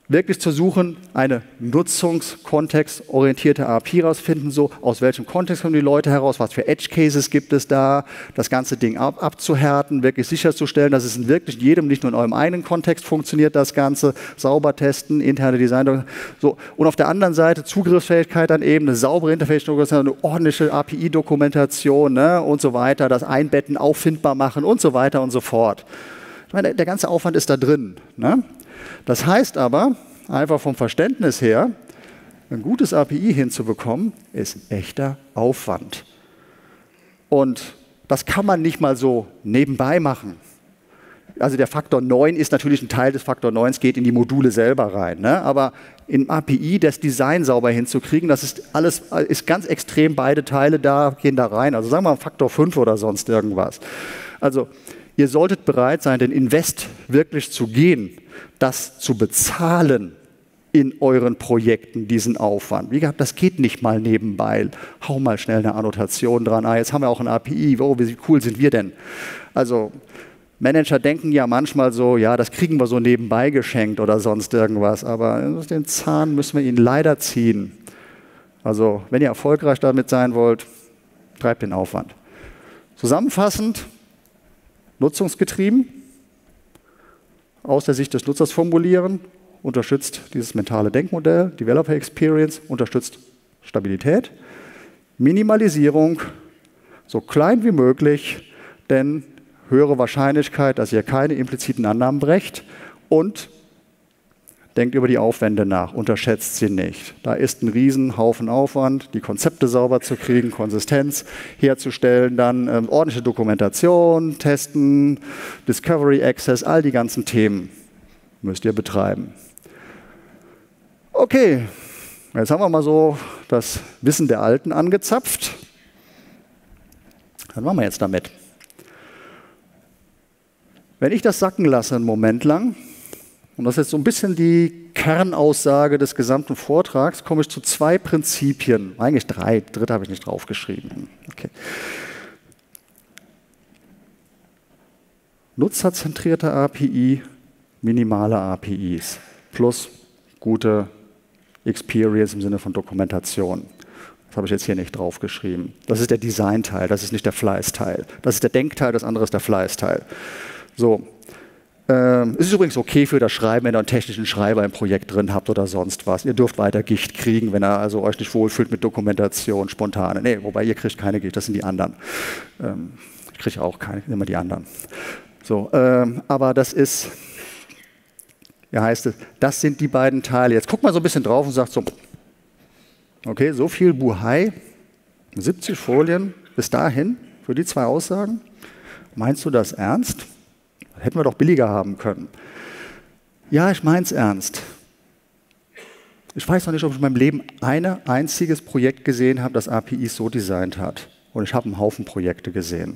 Speaker 1: wirklich zu suchen, eine nutzungskontextorientierte API rausfinden, so aus welchem Kontext kommen die Leute heraus, was für Edge Cases gibt es da, das ganze Ding abzuhärten, wirklich sicherzustellen, dass es wirklich in jedem, nicht nur in eurem eigenen Kontext funktioniert, das Ganze, sauber testen, interne Design, so. Und auf der anderen Seite Zugriffsfähigkeit dann eben, eine saubere Interface-Dokumentation, eine ordentliche API-Dokumentation, ne, und so weiter, das Einbetten auffindbar machen und so weiter und so fort. Ich meine, der ganze Aufwand ist da drin, ne? Das heißt aber, einfach vom Verständnis her, ein gutes API hinzubekommen, ist echter Aufwand. Und das kann man nicht mal so nebenbei machen. Also der Faktor 9 ist natürlich ein Teil des Faktor 9, es geht in die Module selber rein. Ne? Aber im API das Design sauber hinzukriegen, das ist alles, ist ganz extrem, beide Teile da, gehen da rein. Also sagen wir mal Faktor 5 oder sonst irgendwas. Also ihr solltet bereit sein, den Invest wirklich zu gehen, das zu bezahlen in euren Projekten, diesen Aufwand. Wie gesagt, das geht nicht mal nebenbei. Hau mal schnell eine Annotation dran. Ah, jetzt haben wir auch ein API. Oh, wie cool sind wir denn? Also Manager denken ja manchmal so, ja, das kriegen wir so nebenbei geschenkt oder sonst irgendwas. Aber den Zahn müssen wir ihnen leider ziehen. Also wenn ihr erfolgreich damit sein wollt, treibt den Aufwand. Zusammenfassend, nutzungsgetrieben, aus der Sicht des Nutzers formulieren, unterstützt dieses mentale Denkmodell, Developer Experience, unterstützt Stabilität, Minimalisierung, so klein wie möglich, denn höhere Wahrscheinlichkeit, dass ihr keine impliziten Annahmen brecht, und denkt über die Aufwände nach, unterschätzt sie nicht. Da ist ein Riesenhaufen Aufwand, die Konzepte sauber zu kriegen, Konsistenz herzustellen, dann ordentliche Dokumentation, Testen, Discovery Access, all die ganzen Themen müsst ihr betreiben. Okay, jetzt haben wir mal so das Wissen der Alten angezapft. Was machen wir jetzt damit? Wenn ich das sacken lasse einen Moment lang, und das ist jetzt so ein bisschen die Kernaussage des gesamten Vortrags, komme ich zu 2 Prinzipien, eigentlich 3, dritte habe ich nicht draufgeschrieben. Okay. Nutzerzentrierte API, minimale APIs, plus gute Experience im Sinne von Dokumentation. Das habe ich jetzt hier nicht draufgeschrieben. Das ist der Design-Teil, das ist nicht der Fleiß-Teil. Das ist der Denkteil, das andere ist der Fleiß-Teil. So. Es ist übrigens okay für das Schreiben, wenn ihr einen technischen Schreiber im Projekt drin habt oder sonst was. Ihr dürft weiter Gicht kriegen, wenn ihr also euch nicht wohlfühlt mit Dokumentation, spontane. Nee, wobei ihr kriegt keine Gicht, das sind die anderen. Ich kriege auch keine, immer die anderen. So, aber das ist, ja, heißt es, das sind die beiden Teile. Jetzt guckt mal so ein bisschen drauf und sagt so, okay, so viel Buhai, 70 Folien bis dahin für die 2 Aussagen. Meinst du das ernst? Hätten wir doch billiger haben können. Ja, ich meine es ernst. Ich weiß noch nicht, ob ich in meinem Leben ein einziges Projekt gesehen habe, das APIs so designt hat. Und ich habe einen Haufen Projekte gesehen.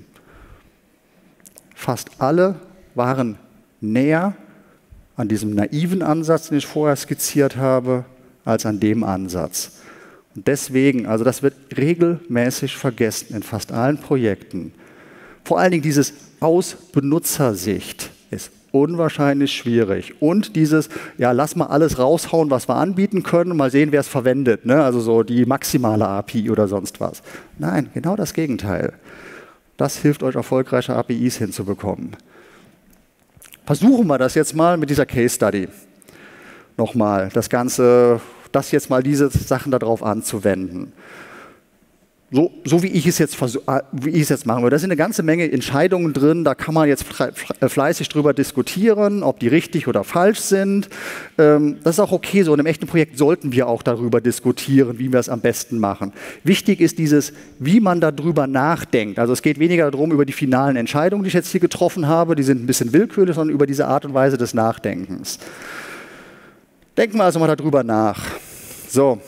Speaker 1: Fast alle waren näher an diesem naiven Ansatz, den ich vorher skizziert habe, als an dem Ansatz. Und deswegen, also das wird regelmäßig vergessen in fast allen Projekten. Vor allen Dingen dieses aus Benutzersicht ist unwahrscheinlich schwierig. Und dieses, ja, lass mal alles raushauen, was wir anbieten können, und mal sehen, wer es verwendet. Ne? Also so die maximale API oder sonst was. Nein, genau das Gegenteil. Das hilft euch, erfolgreiche APIs hinzubekommen. Versuchen wir das jetzt mal mit dieser Case Study. Nochmal, das Ganze, das jetzt mal diese Sachen darauf anzuwenden. So wie ich es jetzt machen würde. Da sind eine ganze Menge Entscheidungen drin, da kann man jetzt fleißig drüber diskutieren, ob die richtig oder falsch sind. Das ist auch okay so. In einem echten Projekt sollten wir auch darüber diskutieren, wie wir es am besten machen. Wichtig ist dieses, wie man darüber nachdenkt. Also es geht weniger darum, über die finalen Entscheidungen, die ich jetzt hier getroffen habe, die sind ein bisschen willkürlich, sondern über diese Art und Weise des Nachdenkens. Denken wir also mal darüber nach. So.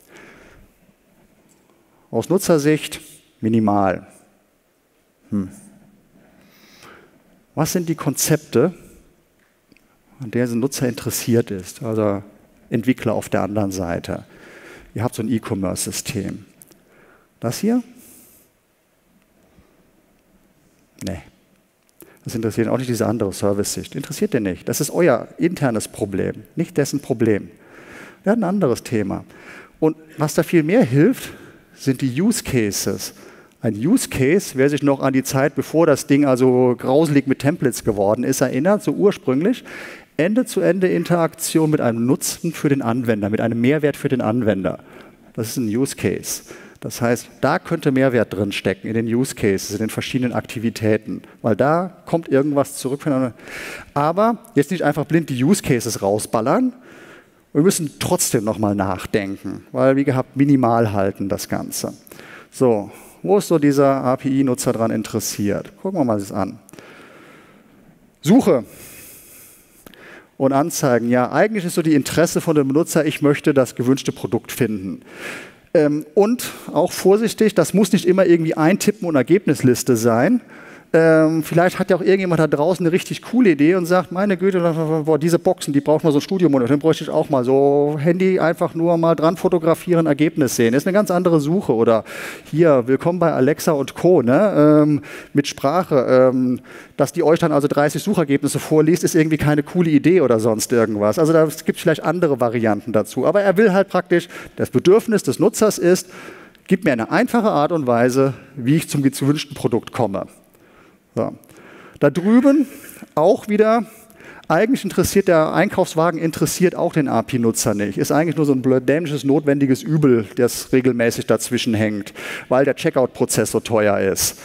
Speaker 1: Aus Nutzersicht minimal. Was sind die Konzepte, an der ein Nutzer interessiert ist, also Entwickler auf der anderen Seite? Ihr habt so ein E-Commerce-System. Das hier? Nee. Das interessiert auch nicht diese andere Service-Sicht. Interessiert den nicht. Das ist euer internes Problem, nicht dessen Problem. Wir haben ein anderes Thema. Und was da viel mehr hilft, sind die Use Cases. Ein Use Case, wer sich noch an die Zeit, bevor das Ding also grauselig mit Templates geworden ist, erinnert, so ursprünglich, Ende-zu-Ende-Interaktion mit einem Nutzen für den Anwender, mit einem Mehrwert für den Anwender. Das ist ein Use Case. Das heißt, da könnte Mehrwert drin stecken in den Use Cases, in den verschiedenen Aktivitäten, weil da kommt irgendwas zurück. Aber jetzt nicht einfach blind die Use Cases rausballern. Wir müssen trotzdem nochmal nachdenken, weil, wie gehabt, minimal halten das Ganze. So, wo ist so dieser API-Nutzer dran interessiert? Gucken wir mal das an. Suche und Anzeigen. Ja, eigentlich ist so die Interesse von dem Benutzer, ich möchte das gewünschte Produkt finden. Und auch vorsichtig, das muss nicht immer irgendwie eintippen und Ergebnisliste sein. Vielleicht hat ja auch irgendjemand da draußen eine richtig coole Idee und sagt, meine Güte, boah, diese Boxen, die braucht man so ein Studiomonitor, den bräuchte ich auch mal. So Handy einfach nur mal dran fotografieren, Ergebnis sehen. Ist eine ganz andere Suche. Oder hier, willkommen bei Alexa und Co. Ne? Mit Sprache. Dass die euch dann also 30 Suchergebnisse vorliest, ist irgendwie keine coole Idee oder sonst irgendwas. Also da gibt es vielleicht andere Varianten dazu. Aber er will halt praktisch, das Bedürfnis des Nutzers ist, gib mir eine einfache Art und Weise, wie ich zum gewünschten Produkt komme. So. Da drüben auch wieder, eigentlich interessiert der Einkaufswagen interessiert auch den API-Nutzer nicht. Ist eigentlich nur so ein dämliches, notwendiges Übel, das regelmäßig dazwischen hängt, weil der Checkout-Prozess so teuer ist.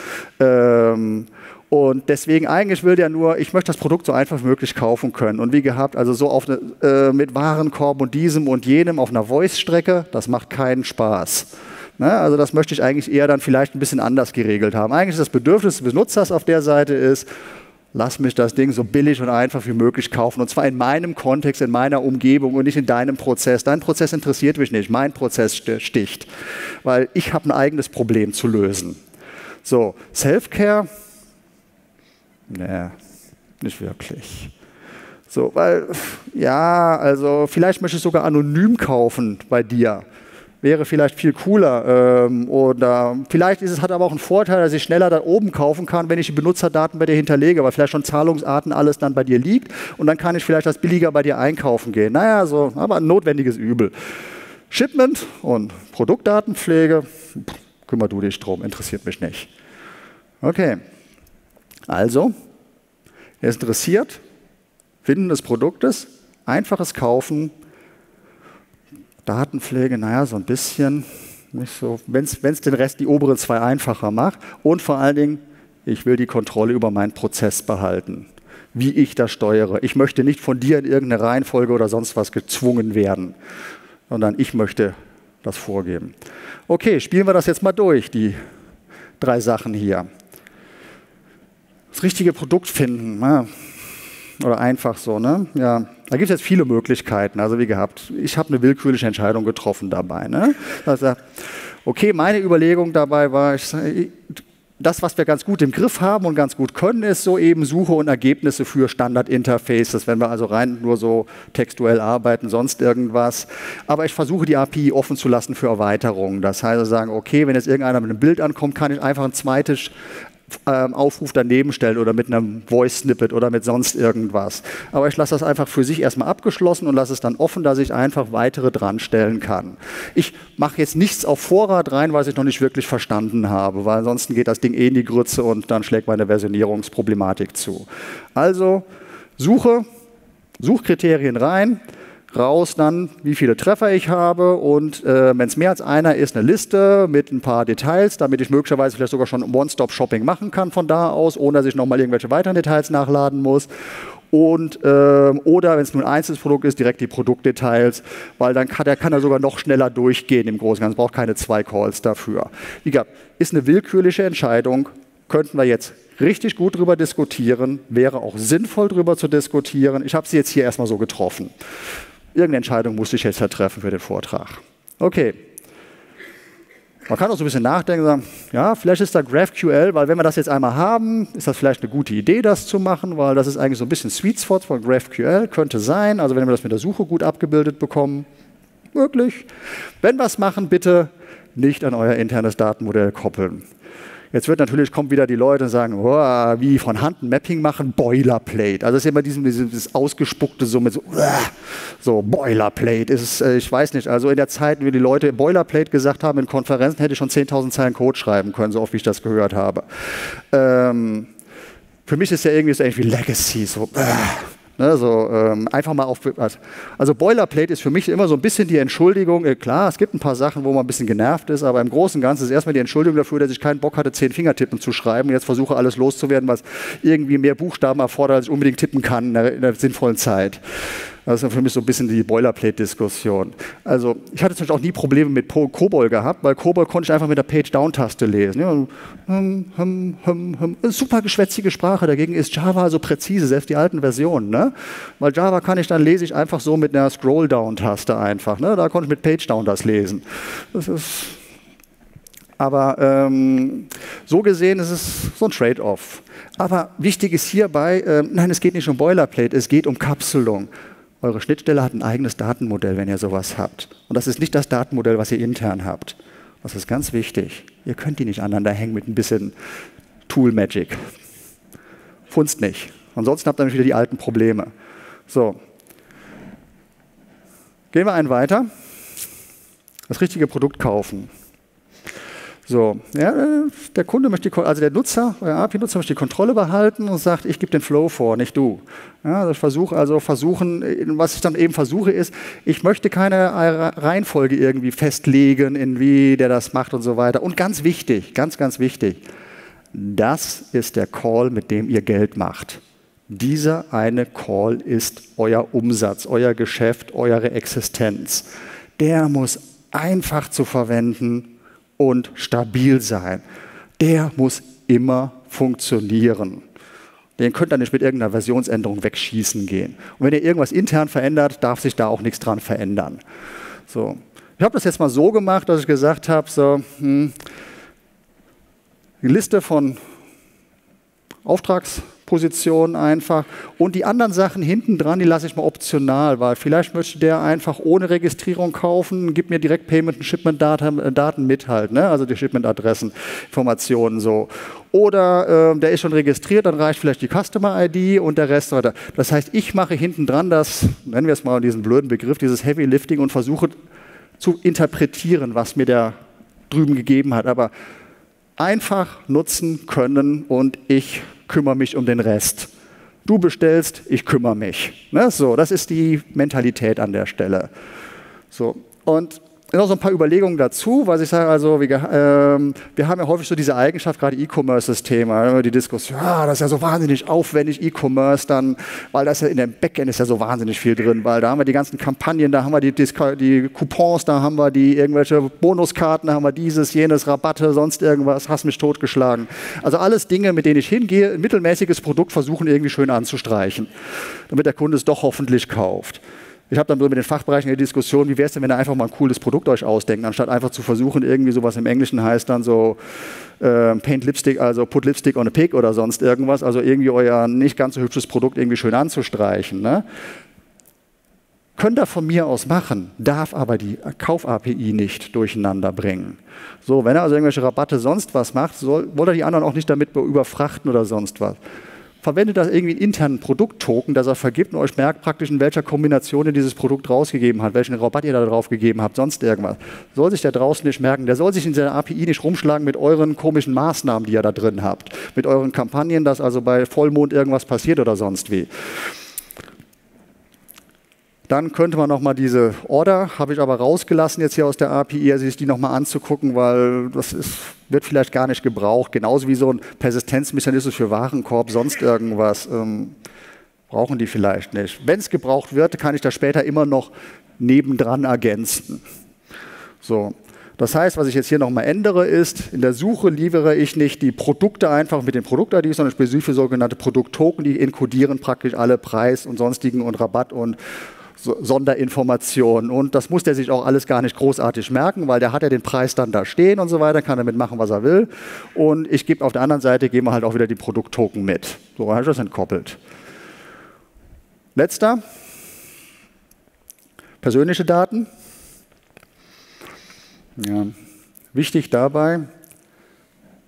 Speaker 1: Und deswegen eigentlich will der nur, ich möchte das Produkt so einfach wie möglich kaufen können. Und wie gehabt, also so auf mit Warenkorb und diesem und jenem auf einer Voice-Strecke, das macht keinen Spaß. Ne? Also das möchte ich eigentlich eher dann vielleicht ein bisschen anders geregelt haben. Eigentlich ist das Bedürfnis des Benutzers auf der Seite ist, lass mich das Ding so billig und einfach wie möglich kaufen. Und zwar in meinem Kontext, in meiner Umgebung und nicht in deinem Prozess. Dein Prozess interessiert mich nicht, mein Prozess sticht. Weil ich habe ein eigenes Problem zu lösen. So, Self-Care? Nee, nicht wirklich. So, weil, ja, also vielleicht möchte ich sogar anonym kaufen bei dir. Wäre vielleicht viel cooler. Oder vielleicht hat aber auch einen Vorteil, dass ich schneller da oben kaufen kann, wenn ich die Benutzerdaten bei dir hinterlege, weil vielleicht schon Zahlungsarten alles dann bei dir liegt und dann kann ich vielleicht das billiger bei dir einkaufen gehen. Naja, so, aber ein notwendiges Übel. Shipment und Produktdatenpflege, kümmer du dich drum, interessiert mich nicht. Okay, also, er ist interessiert, Finden des Produktes, einfaches Kaufen, Datenpflege, naja, so ein bisschen, nicht so, wenn es den Rest, die oberen zwei einfacher macht. Und vor allen Dingen, ich will die Kontrolle über meinen Prozess behalten, wie ich das steuere. Ich möchte nicht von dir in irgendeine Reihenfolge oder sonst was gezwungen werden, sondern ich möchte das vorgeben. Okay, spielen wir das jetzt mal durch, die 3 Sachen hier. Das richtige Produkt finden, ja. Oder einfach so, ne? Ja, da gibt es jetzt viele Möglichkeiten. Also wie gehabt, ich habe eine willkürliche Entscheidung getroffen dabei. Ne? Also, okay, meine Überlegung dabei war, das, was wir ganz gut im Griff haben und ganz gut können, ist so eben Suche und Ergebnisse für Standard-Interfaces, wenn wir also rein nur so textuell arbeiten, sonst irgendwas. Aber ich versuche, die API offen zu lassen für Erweiterungen. Das heißt, sagen, okay, wenn jetzt irgendeiner mit einem Bild ankommt, kann ich einfach ein zweites Aufruf daneben stellen oder mit einem Voice-Snippet oder mit sonst irgendwas. Aber ich lasse das einfach für sich erstmal abgeschlossen und lasse es dann offen, dass ich einfach weitere dran stellen kann. Ich mache jetzt nichts auf Vorrat rein, was ich noch nicht wirklich verstanden habe, weil ansonsten geht das Ding eh in die Grütze und dann schlägt meine Versionierungsproblematik zu. Also Suchkriterien rein, raus dann, wie viele Treffer ich habe und wenn es mehr als einer ist, eine Liste mit ein paar Details, damit ich möglicherweise vielleicht sogar schon One-Stop-Shopping machen kann von da aus, ohne dass ich nochmal irgendwelche weiteren Details nachladen muss. Und, oder wenn es nur ein einzelnes Produkt ist, direkt die Produktdetails, weil dann kann er sogar noch schneller durchgehen im Großen und Ganzen. Es braucht keine 2 Calls dafür. Wie gesagt, ist eine willkürliche Entscheidung, könnten wir jetzt richtig gut drüber diskutieren, wäre auch sinnvoll drüber zu diskutieren. Ich habe sie jetzt hier erstmal so getroffen. Irgendeine Entscheidung musste ich jetzt treffen für den Vortrag. Okay. Man kann auch so ein bisschen nachdenken und sagen, ja, vielleicht ist da GraphQL, weil wenn wir das jetzt einmal haben, ist das vielleicht eine gute Idee, das zu machen, weil das ist eigentlich so ein bisschen Sweet Spot von GraphQL, könnte sein, also wenn wir das mit der Suche gut abgebildet bekommen, möglich. Wenn wir es machen, bitte nicht an euer internes Datenmodell koppeln. Jetzt kommt wieder die Leute und sagen, oh, wie von Hand ein Mapping machen, Boilerplate. Also es ist immer dieses ausgespuckte so Boilerplate. Ich weiß nicht, also in der Zeit, wie die Leute Boilerplate gesagt haben in Konferenzen, hätte ich schon 10.000 Zeilen Code schreiben können, so oft wie ich das gehört habe. Für mich ist ja irgendwie so ähnlich wie Legacy, so ne, einfach mal auf. Also Boilerplate ist für mich immer so ein bisschen die Entschuldigung. Klar, es gibt ein paar Sachen, wo man ein bisschen genervt ist, aber im Großen und Ganzen ist erstmal die Entschuldigung dafür, dass ich keinen Bock hatte, 10 Fingertippen zu schreiben und jetzt versuche, alles loszuwerden, was irgendwie mehr Buchstaben erfordert, als ich unbedingt tippen kann in der sinnvollen Zeit. Das ist für mich so ein bisschen die Boilerplate-Diskussion. Also ich hatte zum Beispiel auch nie Probleme mit COBOL gehabt, weil COBOL konnte ich einfach mit der Page-Down-Taste lesen. Ja, super geschwätzige Sprache, dagegen ist Java so präzise, selbst die alten Versionen. Ne? Weil Java lese ich einfach so mit einer Scroll-Down-Taste einfach. Ne? Da konnte ich mit Page-Down das lesen. Aber so gesehen ist es so ein Trade-off. Aber wichtig ist hierbei, nein, es geht nicht um Boilerplate, es geht um Kapselung. Eure Schnittstelle hat ein eigenes Datenmodell, wenn ihr sowas habt. Und das ist nicht das Datenmodell, was ihr intern habt. Das ist ganz wichtig. Ihr könnt die nicht aneinander hängen mit ein bisschen Tool-Magic. Funzt nicht. Ansonsten habt ihr nämlich wieder die alten Probleme. So. Gehen wir einen weiter. Das richtige Produkt kaufen. So, ja, der Kunde möchte, der Nutzer, euer API-Nutzer möchte die Kontrolle behalten und sagt, ich gebe den Flow vor, nicht du. Ja, was ich dann eben versuche, ist, ich möchte keine Reihenfolge irgendwie festlegen, in wie der das macht und so weiter. Und ganz wichtig, ganz wichtig, das ist der Call, mit dem ihr Geld macht. Dieser eine Call ist euer Umsatz, euer Geschäft, eure Existenz. Der muss einfach zu verwenden und stabil sein. Der muss immer funktionieren. Den könnt ihr nicht mit irgendeiner Versionsänderung wegschießen gehen. Und wenn ihr irgendwas intern verändert, darf sich da auch nichts dran verändern. So. Ich habe das jetzt mal so gemacht, dass ich gesagt habe, die Liste von Auftragspositionen einfach und die anderen Sachen hinten dran, die lasse ich mal optional, weil vielleicht möchte der einfach ohne Registrierung kaufen, gibt mir direkt Payment- und Shipment-Daten mit halt, ne? Also die Shipment-Adressen, Informationen so. Oder der ist schon registriert, dann reicht vielleicht die Customer-ID und der Rest weiter. Das heißt, ich mache hinten dran das, nennen wir es mal diesen blöden Begriff, dieses Heavy Lifting und versuche zu interpretieren, was mir der drüben gegeben hat. Aber einfach nutzen können und ich kümmere mich um den Rest. Du bestellst, ich kümmere mich. Ne? So, das ist die Mentalität an der Stelle. So, und noch so ein paar Überlegungen dazu, was ich sage, also wir haben ja häufig so diese Eigenschaft, gerade E-Commerce-Thema, die Diskussion, ja, das ist ja so wahnsinnig aufwendig, E-Commerce dann, weil das ja in dem Backend ist ja so wahnsinnig viel drin, weil da haben wir die ganzen Kampagnen, da haben wir die Coupons, da haben wir die irgendwelche Bonuskarten, da haben wir dieses, jenes, Rabatte, sonst irgendwas, hast mich totgeschlagen. Also alles Dinge, mit denen ich hingehe, ein mittelmäßiges Produkt versuchen irgendwie schön anzustreichen, damit der Kunde es doch hoffentlich kauft. Ich habe dann mit den Fachbereichen in der Diskussion, wie wäre es denn, wenn ihr einfach mal ein cooles Produkt euch ausdenkt, anstatt einfach zu versuchen, irgendwie sowas im Englischen heißt dann so Paint Lipstick, also Put Lipstick on a Pig oder sonst irgendwas, also irgendwie euer nicht ganz so hübsches Produkt irgendwie schön anzustreichen. Ne? Könnt ihr von mir aus machen, darf aber die Kauf-API nicht durcheinander bringen. So, wenn er also irgendwelche Rabatte sonst was macht, wollt ihr die anderen auch nicht damit überfrachten oder sonst was. Verwendet das irgendwie einen internen Produkttoken, das er vergibt und euch merkt praktisch, in welcher Kombination ihr dieses Produkt rausgegeben habt, welchen Rabatt ihr da drauf gegeben habt, sonst irgendwas. Soll sich der draußen nicht merken. Der soll sich in seiner API nicht rumschlagen mit euren komischen Maßnahmen, die ihr da drin habt. Mit euren Kampagnen, dass also bei Vollmond irgendwas passiert oder sonst wie. Dann könnte man nochmal diese Order, habe ich aber rausgelassen jetzt hier aus der API, sich die nochmal anzugucken, weil das wird vielleicht gar nicht gebraucht. Genauso wie so ein Persistenzmechanismus für Warenkorb, sonst irgendwas, brauchen die vielleicht nicht. Wenn es gebraucht wird, kann ich das später immer noch nebendran ergänzen. So. Das heißt, was ich jetzt hier nochmal ändere, ist, in der Suche liefere ich nicht die Produkte einfach mit den Produkt-IDs, sondern spezifisch sogenannte Produkt-Token, die enkodieren praktisch alle Preis und sonstigen und Rabatt und Sonderinformationen. Und das muss der sich auch alles gar nicht großartig merken, weil der hat ja den Preis dann da stehen und so weiter, kann damit machen, was er will. Und ich gebe auf der anderen Seite, geben wir halt auch wieder die Produkttoken mit. So habe ich das entkoppelt. Letzter. Persönliche Daten. Ja. Wichtig dabei,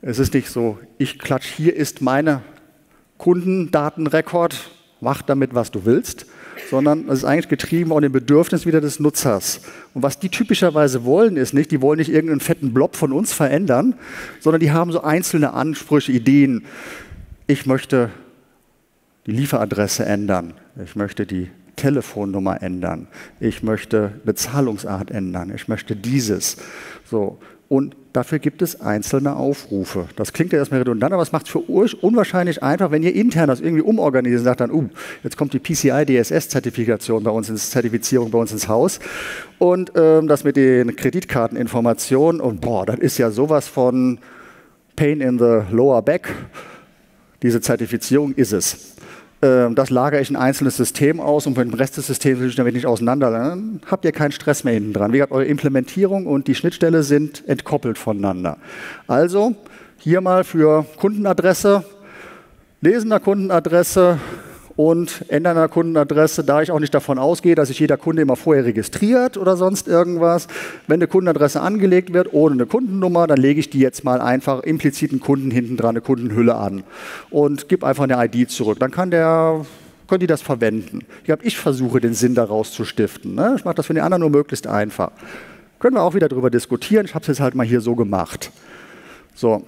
Speaker 1: Es ist nicht so, ich klatsch, hier ist meine Kundendatenrekord, mach damit, was du willst, sondern es ist eigentlich getrieben von dem Bedürfnis wieder des Nutzers. Und was die typischerweise wollen, ist nicht, die wollen nicht irgendeinen fetten Blob von uns verändern, sondern die haben so einzelne Ansprüche, Ideen. Ich möchte die Lieferadresse ändern, ich möchte die Telefonnummer ändern, ich möchte eine Zahlungsart ändern, ich möchte dieses. So. Und dafür gibt es einzelne Aufrufe. Das klingt ja erstmal redundant, aber es macht es für euch unwahrscheinlich einfach, wenn ihr intern das irgendwie umorganisiert und sagt dann, jetzt kommt die PCI-DSS-Zertifikation bei uns Zertifizierung bei uns ins Haus und das mit den Kreditkarteninformationen und boah, das ist ja sowas von Pain in the lower back. Diese Zertifizierung ist es. Das lagere ich in ein einzelnes System aus und mit dem Rest des Systems will ich damit nicht auseinander. Dann habt ihr keinen Stress mehr hinten dran. Wie gesagt, eure Implementierung und die Schnittstelle sind entkoppelt voneinander. Also hier mal für Kundenadresse, Lesen der Kundenadresse und Ändern der Kundenadresse, da ich auch nicht davon ausgehe, dass sich jeder Kunde immer vorher registriert oder sonst irgendwas. Wenn eine Kundenadresse angelegt wird ohne eine Kundennummer, dann lege ich die jetzt mal einfach implizit einen Kunden hinten dran, eine Kundenhülle an und gebe einfach eine ID zurück. Dann können die das verwenden. Ich versuche, den Sinn daraus zu stiften. Ne? Ich mache das für die anderen nur möglichst einfach. Können wir auch wieder darüber diskutieren. Ich habe es jetzt halt mal hier so gemacht. So.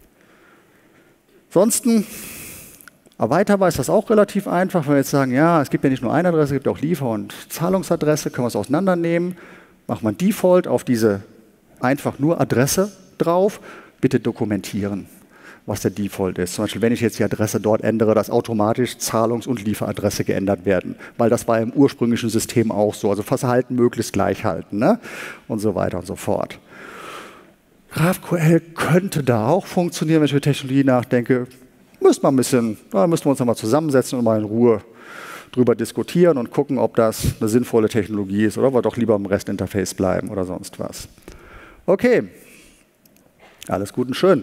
Speaker 1: Ansonsten erweiterbar ist das auch relativ einfach, wenn wir jetzt sagen, ja, es gibt ja nicht nur eine Adresse, es gibt auch Liefer- und Zahlungsadresse, können wir es auseinandernehmen, macht man Default auf diese einfach nur Adresse drauf, bitte dokumentieren, was der Default ist. Zum Beispiel, wenn ich jetzt die Adresse dort ändere, dass automatisch Zahlungs- und Lieferadresse geändert werden, weil das war im ursprünglichen System auch so, also Verhalten möglichst gleich halten, ne? Und so weiter und so fort. GraphQL könnte da auch funktionieren, wenn ich über Technologie nachdenke. Da müssen wir uns nochmal zusammensetzen und mal in Ruhe drüber diskutieren und gucken, ob das eine sinnvolle Technologie ist oder ob wir doch lieber im REST-Interface bleiben oder sonst was. Okay, alles gut und schön.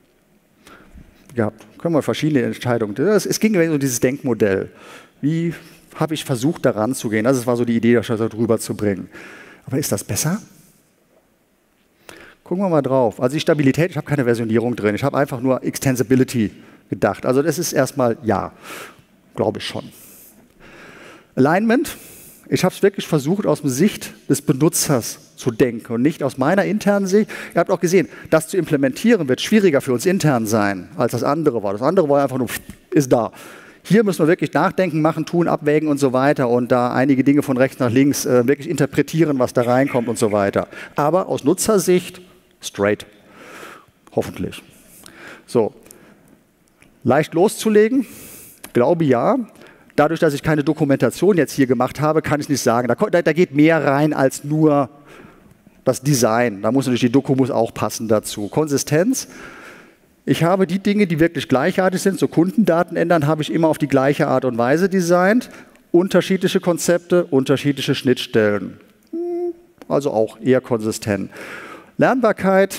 Speaker 1: Gehabt. Können wir verschiedene Entscheidungen. Es ging um dieses Denkmodell. Wie habe ich versucht, daran zu gehen? Das war so die Idee, das drüber zu bringen. Aber ist das besser? Gucken wir mal drauf. Also die Stabilität, ich habe keine Versionierung drin. Ich habe einfach nur Extensibility gedacht. Also das ist erstmal ja, glaube ich schon. Alignment, ich habe es wirklich versucht, aus der Sicht des Benutzers zu denken und nicht aus meiner internen Sicht. Ihr habt auch gesehen, das zu implementieren wird schwieriger für uns intern sein, als das andere war. Das andere war einfach nur, ist da. Hier müssen wir wirklich nachdenken, machen, tun, abwägen und so weiter und da einige Dinge von rechts nach links wirklich interpretieren, was da reinkommt und so weiter. Aber aus Nutzersicht straight. Hoffentlich. So. Leicht loszulegen? Glaube ja. Dadurch, dass ich keine Dokumentation jetzt hier gemacht habe, kann ich nicht sagen. Da geht mehr rein als nur das Design. Da muss natürlich die Doku muss auch passen dazu. Konsistenz. Ich habe die Dinge, die wirklich gleichartig sind, so Kundendaten ändern, habe ich immer auf die gleiche Art und Weise designt. Unterschiedliche Konzepte, unterschiedliche Schnittstellen. Also auch eher konsistent. Lernbarkeit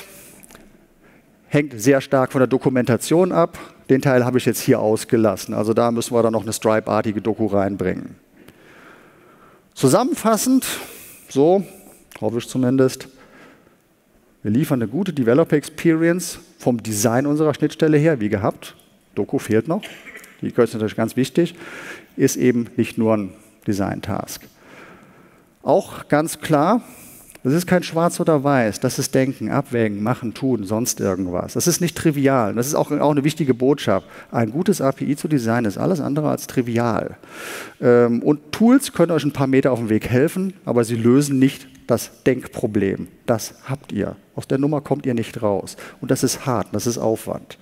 Speaker 1: hängt sehr stark von der Dokumentation ab. Den Teil habe ich jetzt hier ausgelassen. Also da müssen wir dann noch eine Stripe-artige Doku reinbringen. Zusammenfassend, so hoffe ich zumindest, wir liefern eine gute Developer Experience vom Design unserer Schnittstelle her, wie gehabt. Doku fehlt noch. Die ist natürlich ganz wichtig. Ist eben nicht nur ein Design-Task. Auch ganz klar, das ist kein Schwarz oder Weiß, das ist Denken, Abwägen, Machen, Tun, sonst irgendwas. Das ist nicht trivial. Das ist auch eine wichtige Botschaft. Ein gutes API zu designen ist alles andere als trivial. Und Tools können euch ein paar Meter auf dem Weg helfen, aber sie lösen nicht das Denkproblem. Das habt ihr. Aus der Nummer kommt ihr nicht raus. Und das ist hart, das ist Aufwand.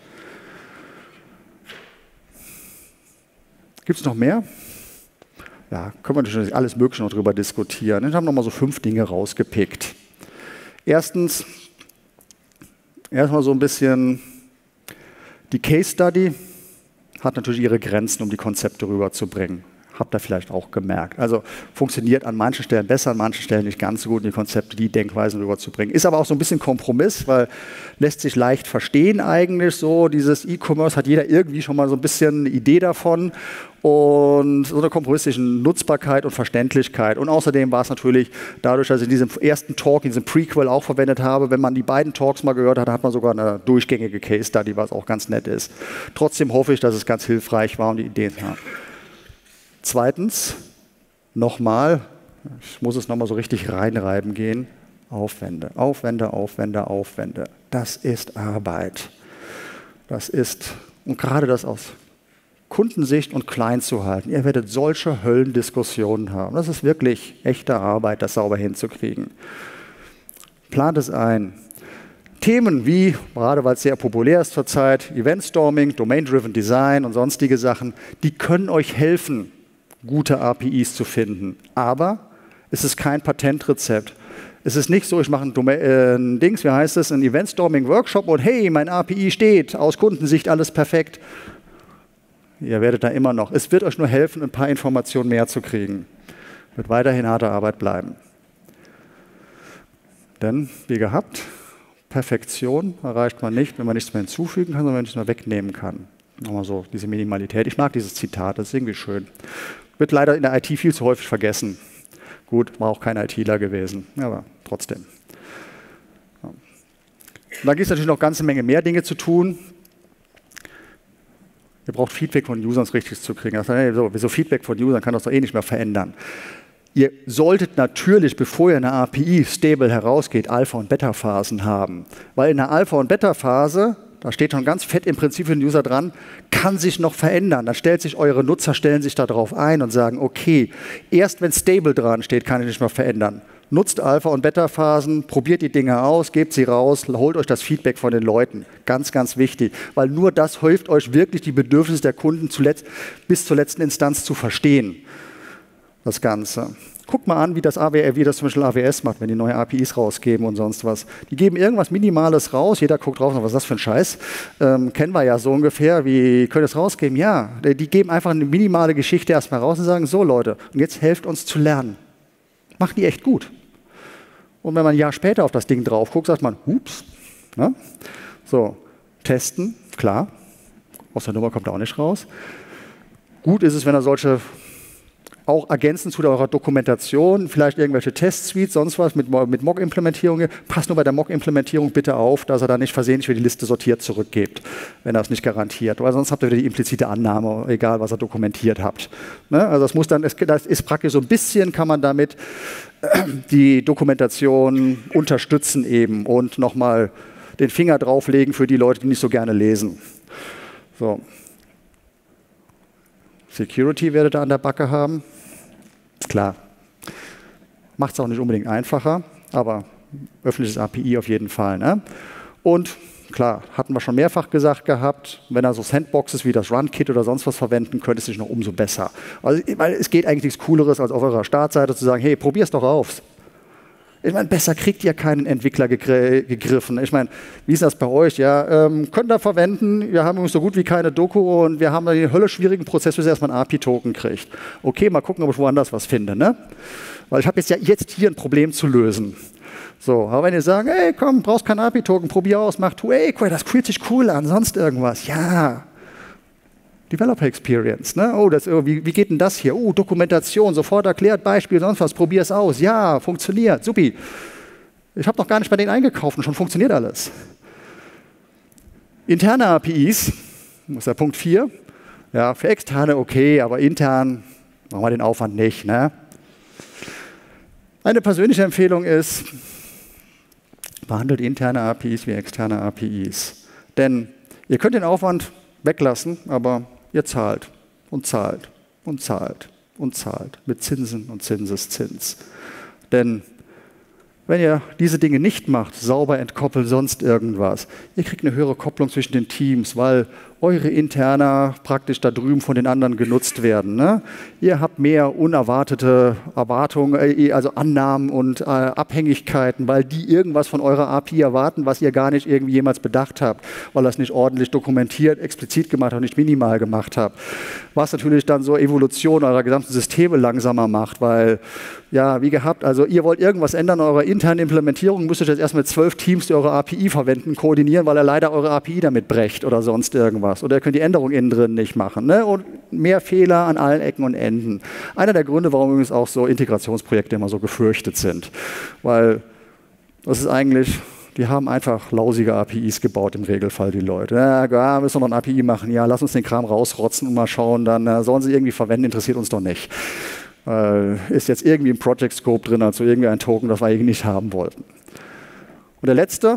Speaker 1: Gibt es noch mehr? Ja, können wir natürlich alles Mögliche noch drüber diskutieren. Ich habe noch mal so 5 Dinge rausgepickt. Erstens, erstmal so ein bisschen die Case Study hat natürlich ihre Grenzen, um die Konzepte rüberzubringen. Habt ihr vielleicht auch gemerkt. Also funktioniert an manchen Stellen besser, an manchen Stellen nicht ganz so gut, die Konzepte, die Denkweisen rüberzubringen. Ist aber auch so ein bisschen Kompromiss, weil lässt sich leicht verstehen eigentlich so. Dieses E-Commerce hat jeder irgendwie schon mal so ein bisschen eine Idee davon und so eine kompromissliche Nutzbarkeit und Verständlichkeit. Und außerdem war es natürlich dadurch, dass ich in diesem ersten Talk, in diesem Prequel auch verwendet habe, wenn man die beiden Talks mal gehört hat, hat man sogar eine durchgängige Case Study, was auch ganz nett ist. Trotzdem hoffe ich, dass es ganz hilfreich war und die Ideen haben. Zweitens, nochmal, ich muss es nochmal so richtig reinreiben gehen, Aufwände, Aufwände, Aufwände, Aufwände. Das ist Arbeit. Das ist, und gerade das aus Kundensicht und klein zu halten. Ihr werdet solche Höllendiskussionen haben. Das ist wirklich echte Arbeit, das sauber hinzukriegen. Plant es ein. Themen wie, gerade weil es sehr populär ist zurzeit, Event-Storming, Domain-Driven Design und sonstige Sachen, die können euch helfen, gute APIs zu finden. Aber es ist kein Patentrezept. Es ist nicht so, ich mache ein Dings, wie heißt es, ein Event-Storming-Workshop und hey, mein API steht, aus Kundensicht alles perfekt. Ihr werdet da immer noch. Es wird euch nur helfen, ein paar Informationen mehr zu kriegen. Wird weiterhin harte Arbeit bleiben. Denn, wie gehabt, Perfektion erreicht man nicht, wenn man nichts mehr hinzufügen kann, sondern wenn man nichts mehr wegnehmen kann. Nochmal so diese Minimalität. Ich mag dieses Zitat, das ist irgendwie schön. Wird leider in der IT viel zu häufig vergessen. Gut, war auch kein ITler gewesen, aber trotzdem. Ja. Und dann gibt es natürlich noch eine ganze Menge mehr Dinge zu tun. Ihr braucht Feedback von Usern, es richtig zu kriegen. Also, hey, so Feedback von Usern kann das doch eh nicht mehr verändern. Ihr solltet natürlich, bevor ihr eine API stable herausgeht, Alpha- und Beta-Phasen haben. Weil in der Alpha- und Beta-Phase, da steht schon ganz fett im Prinzip für den User dran, kann sich noch verändern. Dann eure Nutzer stellen sich darauf ein und sagen, okay, erst wenn stable dran steht, kann ich nicht mehr verändern. Nutzt Alpha- und Beta-Phasen, probiert die Dinge aus, gebt sie raus, holt euch das Feedback von den Leuten. Ganz, ganz wichtig, weil nur das hilft euch wirklich, die Bedürfnisse der Kunden bis zur letzten Instanz zu verstehen. Das Ganze. Guckt mal an, wie das zum Beispiel AWS macht, wenn die neue APIs rausgeben und sonst was. Die geben irgendwas Minimales raus, jeder guckt drauf, was ist das für ein Scheiß? Kennen wir ja so ungefähr, wie könnt ihr es rausgeben? Ja, die geben einfach eine minimale Geschichte erstmal raus und sagen, so Leute, und jetzt helft uns zu lernen. Machen die echt gut. Und wenn man ein Jahr später auf das Ding drauf guckt, sagt man, ups. Ne? So, testen, klar, aus der Nummer kommt er auch nicht raus. Gut ist es, wenn er solche auch ergänzend zu eurer Dokumentation, vielleicht irgendwelche Test-Suites, sonst was mit Mock-Implementierungen. Passt nur bei der Mock-Implementierung bitte auf, dass er da nicht versehentlich für die Liste sortiert zurückgebt, wenn er es nicht garantiert. Weil sonst habt ihr wieder die implizite Annahme, egal was ihr dokumentiert habt. Ne? Also das ist praktisch so ein bisschen, kann man damit die Dokumentation unterstützen eben und nochmal den Finger drauflegen für die Leute, die nicht so gerne lesen. So. Security werdet ihr an der Backe haben. Klar. Macht es auch nicht unbedingt einfacher, aber öffentliches API auf jeden Fall. Ne? Und klar, hatten wir schon mehrfach gesagt gehabt, wenn ihr so Sandboxes wie das Run-Kit oder sonst was verwenden könnt, ist es noch umso besser. Also, weil es geht eigentlich nichts Cooleres, als auf eurer Startseite zu sagen, hey, probier's doch aus. Ich meine, besser kriegt ihr keinen Entwickler gegriffen. Ich meine, wie ist das bei euch? Ja, könnt ihr verwenden, wir haben übrigens so gut wie keine Doku und wir haben einen höllisch schwierigen Prozess, bis ihr erstmal einen API-Token kriegt. Okay, mal gucken, ob ich woanders was finde. Ne? Weil ich habe jetzt hier ein Problem zu lösen. So, aber wenn ihr sagt, hey, komm, brauchst keinen API-Token, probier aus, mach du, ey, das fühlt sich cool an, sonst irgendwas. Ja, Developer Experience. Ne? Oh, wie geht denn das hier? Oh, Dokumentation, sofort erklärt, Beispiel, sonst was, probier es aus. Ja, funktioniert, supi. Ich habe noch gar nicht bei denen eingekauft und schon funktioniert alles. Interne APIs, das ist der Punkt 4. Ja, für externe okay, aber intern machen wir den Aufwand nicht. Ne? Eine persönliche Empfehlung ist, behandelt interne APIs wie externe APIs. Denn ihr könnt den Aufwand weglassen, aber ihr zahlt und zahlt und zahlt und zahlt mit Zinsen und Zinseszins. Denn wenn ihr diese Dinge nicht macht, sauber entkoppeln, sonst irgendwas, ihr kriegt eine höhere Kopplung zwischen den Teams, weil eure Interna praktisch da drüben von den anderen genutzt werden. Ne? Ihr habt mehr unerwartete Erwartungen, also Annahmen und Abhängigkeiten, weil die irgendwas von eurer API erwarten, was ihr gar nicht irgendwie jemals bedacht habt, weil ihr es nicht ordentlich dokumentiert, explizit gemacht habt, nicht minimal gemacht habt. Was natürlich dann so Evolution eurer gesamten Systeme langsamer macht, weil, ja, wie gehabt, also ihr wollt irgendwas ändern in eurer internen Implementierung, müsst ihr jetzt erst mit 12 Teams, die eure API verwenden, koordinieren, weil ihr leider eure API damit brecht oder sonst irgendwas. Oder ihr könnt die Änderung innen drin nicht machen. Ne? Und mehr Fehler an allen Ecken und Enden. Einer der Gründe, warum übrigens auch so Integrationsprojekte immer so gefürchtet sind. Weil das ist eigentlich, die haben einfach lausige APIs gebaut im Regelfall, die Leute. Ja, müssen wir noch eine API machen? Ja, lass uns den Kram rausrotzen und mal schauen, dann sollen sie irgendwie verwenden, interessiert uns doch nicht. Ist jetzt irgendwie im Project Scope drin, also irgendwie ein Token, das wir eigentlich nicht haben wollten. Und der letzte,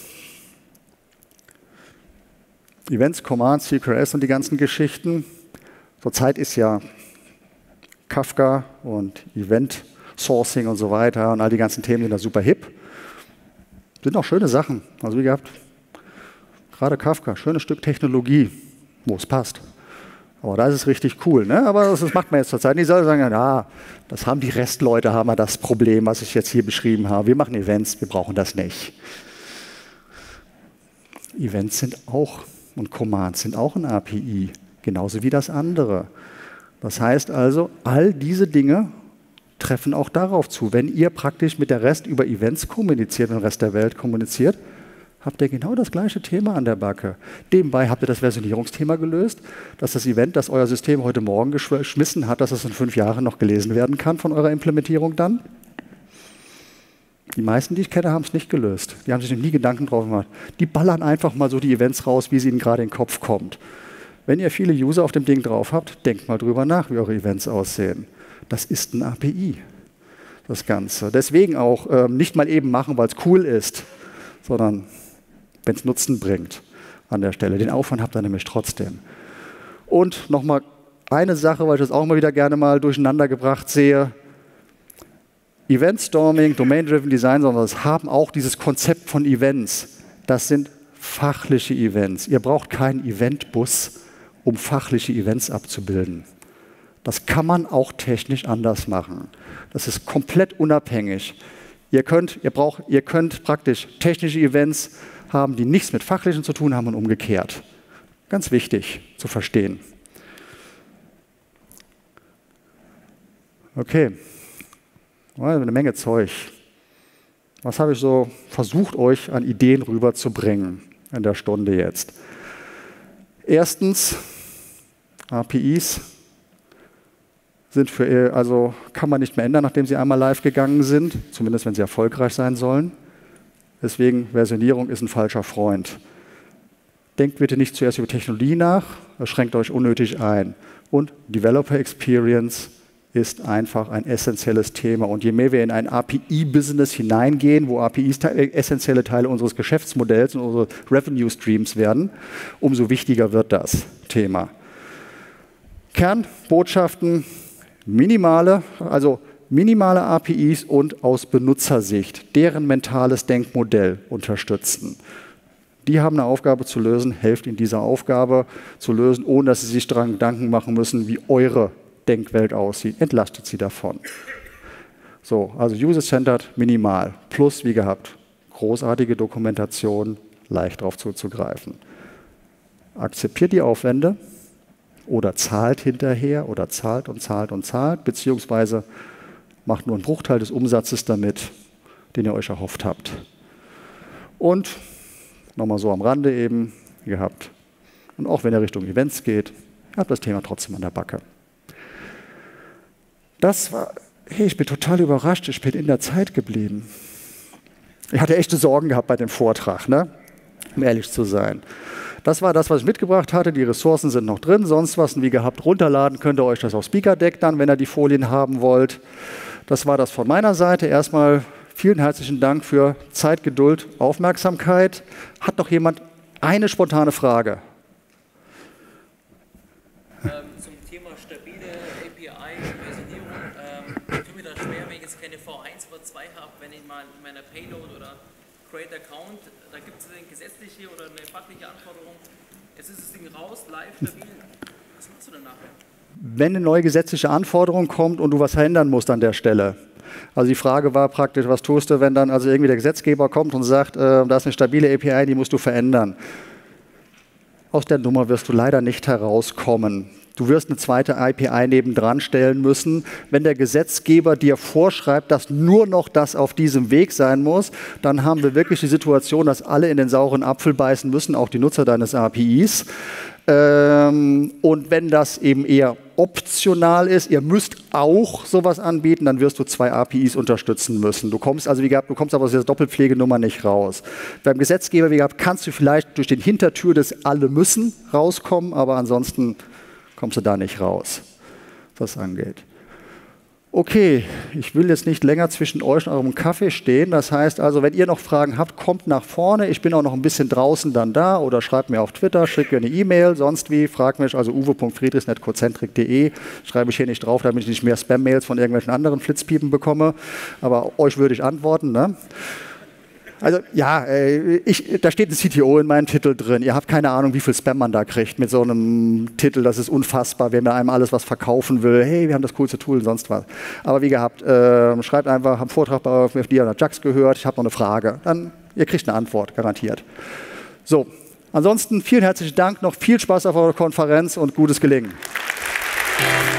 Speaker 1: Events, Commands, CQRS und die ganzen Geschichten. Zurzeit ist ja Kafka und Event Sourcing und so weiter und all die ganzen Themen sind da super hip. Sind auch schöne Sachen. Also wie gehabt, gerade Kafka, schönes Stück Technologie, wo es passt. Aber da ist es richtig cool. Ne? Aber das macht man jetzt zurzeit nicht. Die sollen sagen, ja, das haben die Restleute, haben wir das Problem, was ich jetzt hier beschrieben habe. Wir machen Events, wir brauchen das nicht. Events sind auch und Commands sind auch ein API, genauso wie das andere. Das heißt also, all diese Dinge treffen auch darauf zu. Wenn ihr praktisch mit der Rest über Events kommuniziert und den Rest der Welt kommuniziert, habt ihr genau das gleiche Thema an der Backe. Nebenbei habt ihr das Versionierungsthema gelöst, dass das Event, das euer System heute Morgen geschmissen hat, dass es in 5 Jahren noch gelesen werden kann von eurer Implementierung dann. Die meisten, die ich kenne, haben es nicht gelöst. Die haben sich nie Gedanken drauf gemacht. Die ballern einfach mal so die Events raus, wie es ihnen gerade in den Kopf kommt. Wenn ihr viele User auf dem Ding drauf habt, denkt mal drüber nach, wie eure Events aussehen. Das ist ein API, das Ganze. Deswegen auch nicht mal eben machen, weil es cool ist, sondern wenn es Nutzen bringt an der Stelle. Den Aufwand habt ihr nämlich trotzdem. Und nochmal eine Sache, weil ich das auch immer wieder gerne mal durcheinander gebracht sehe. Event Storming, Domain-Driven Design, sondern das haben auch dieses Konzept von Events. Das sind fachliche Events. Ihr braucht keinen Eventbus, um fachliche Events abzubilden. Das kann man auch technisch anders machen. Das ist komplett unabhängig. Ihr könnt praktisch technische Events haben, die nichts mit fachlichen zu tun haben und umgekehrt. Ganz wichtig zu verstehen. Okay. Eine Menge Zeug. Was habe ich so versucht, euch an Ideen rüberzubringen in der Stunde jetzt? Erstens, APIs kann man nicht mehr ändern, nachdem sie einmal live gegangen sind, zumindest wenn sie erfolgreich sein sollen. Deswegen, Versionierung ist ein falscher Freund. Denkt bitte nicht zuerst über Technologie nach, das schränkt euch unnötig ein. Und Developer Experience ist einfach ein essentielles Thema. Und je mehr wir in ein API-Business hineingehen, wo APIs essentielle Teile unseres Geschäftsmodells und unserer Revenue-Streams werden, umso wichtiger wird das Thema. Kernbotschaften, minimale APIs und aus Benutzersicht deren mentales Denkmodell unterstützen. Die haben eine Aufgabe zu lösen, helft ihnen diese Aufgabe zu lösen, ohne dass sie sich daran Gedanken machen müssen, wie eure Denkwelt aussieht. Entlastet sie davon. So, also User-Centered, minimal. Plus, wie gehabt, großartige Dokumentation, leicht darauf zuzugreifen. Akzeptiert die Aufwände oder zahlt hinterher oder zahlt und zahlt und zahlt, beziehungsweise macht nur einen Bruchteil des Umsatzes damit, den ihr euch erhofft habt. Und nochmal so am Rande eben gehabt. Und auch wenn ihr Richtung Events geht, habt das Thema trotzdem an der Backe. Ich bin total überrascht, ich bin in der Zeit geblieben. Ich hatte echte Sorgen gehabt bei dem Vortrag, ne? Um ehrlich zu sein. Das war das, was ich mitgebracht hatte. Die Ressourcen sind noch drin. Sonst was, wie gehabt, runterladen könnt ihr euch das auf Speaker Deck dann, wenn ihr die Folien haben wollt. Das war das von meiner Seite. Erstmal vielen herzlichen Dank für Zeit, Geduld, Aufmerksamkeit. Hat noch jemand eine spontane Frage?
Speaker 2: Zum Thema stabile API-Versionierung. Ich tue mir das schwer, wenn ich jetzt keine V1, V2 habe, wenn ich mal in meiner Payload oder Create Account, da gibt es eine gesetzliche oder eine fachliche Anforderung, Jetzt ist das Ding raus, live, stabil. Was machst du dann nachher?
Speaker 1: Wenn eine neue gesetzliche Anforderung kommt und du was verändern musst an der Stelle. Also die Frage war praktisch, was tust du, wenn dann also irgendwie der Gesetzgeber kommt und sagt, da ist eine stabile API, die musst du verändern. Aus der Nummer wirst du leider nicht herauskommen. Du wirst eine zweite API nebendran stellen müssen. Wenn der Gesetzgeber dir vorschreibt, dass nur noch das auf diesem Weg sein muss, dann haben wir wirklich die Situation, dass alle in den sauren Apfel beißen müssen, auch die Nutzer deines APIs. Und wenn das eben eher optional ist, ihr müsst auch sowas anbieten, dann wirst du 2 APIs unterstützen müssen. Du kommst also, wie gehabt, du kommst aber aus dieser Doppelpflegenummer nicht raus. Beim Gesetzgeber, wie gehabt, kannst du vielleicht durch den Hintertür des Alle müssen rauskommen, aber ansonsten kommst du da nicht raus, was das angeht. Okay, ich will jetzt nicht länger zwischen euch und eurem Kaffee stehen. Das heißt also, wenn ihr noch Fragen habt, kommt nach vorne. Ich bin auch noch ein bisschen draußen dann da oder schreibt mir auf Twitter, schickt mir eine E-Mail, sonst wie, fragt mich, also uwe.friedrichs@cozentric.de. Schreibe ich hier nicht drauf, damit ich nicht mehr Spam-Mails von irgendwelchen anderen Flitzpiepen bekomme. Aber euch würde ich antworten, ne? Also ja, da steht ein CTO in meinem Titel drin. Ihr habt keine Ahnung, wie viel Spam man da kriegt mit so einem Titel. Das ist unfassbar, wenn man einem alles was verkaufen will. Hey, wir haben das coolste Tool und sonst was. Aber wie gehabt, schreibt einfach, hab einen Vortrag bei FD oder JAX gehört, ich habe noch eine Frage. Dann, ihr kriegt eine Antwort, garantiert. So, ansonsten vielen herzlichen Dank, noch viel Spaß auf eurer Konferenz und gutes Gelingen.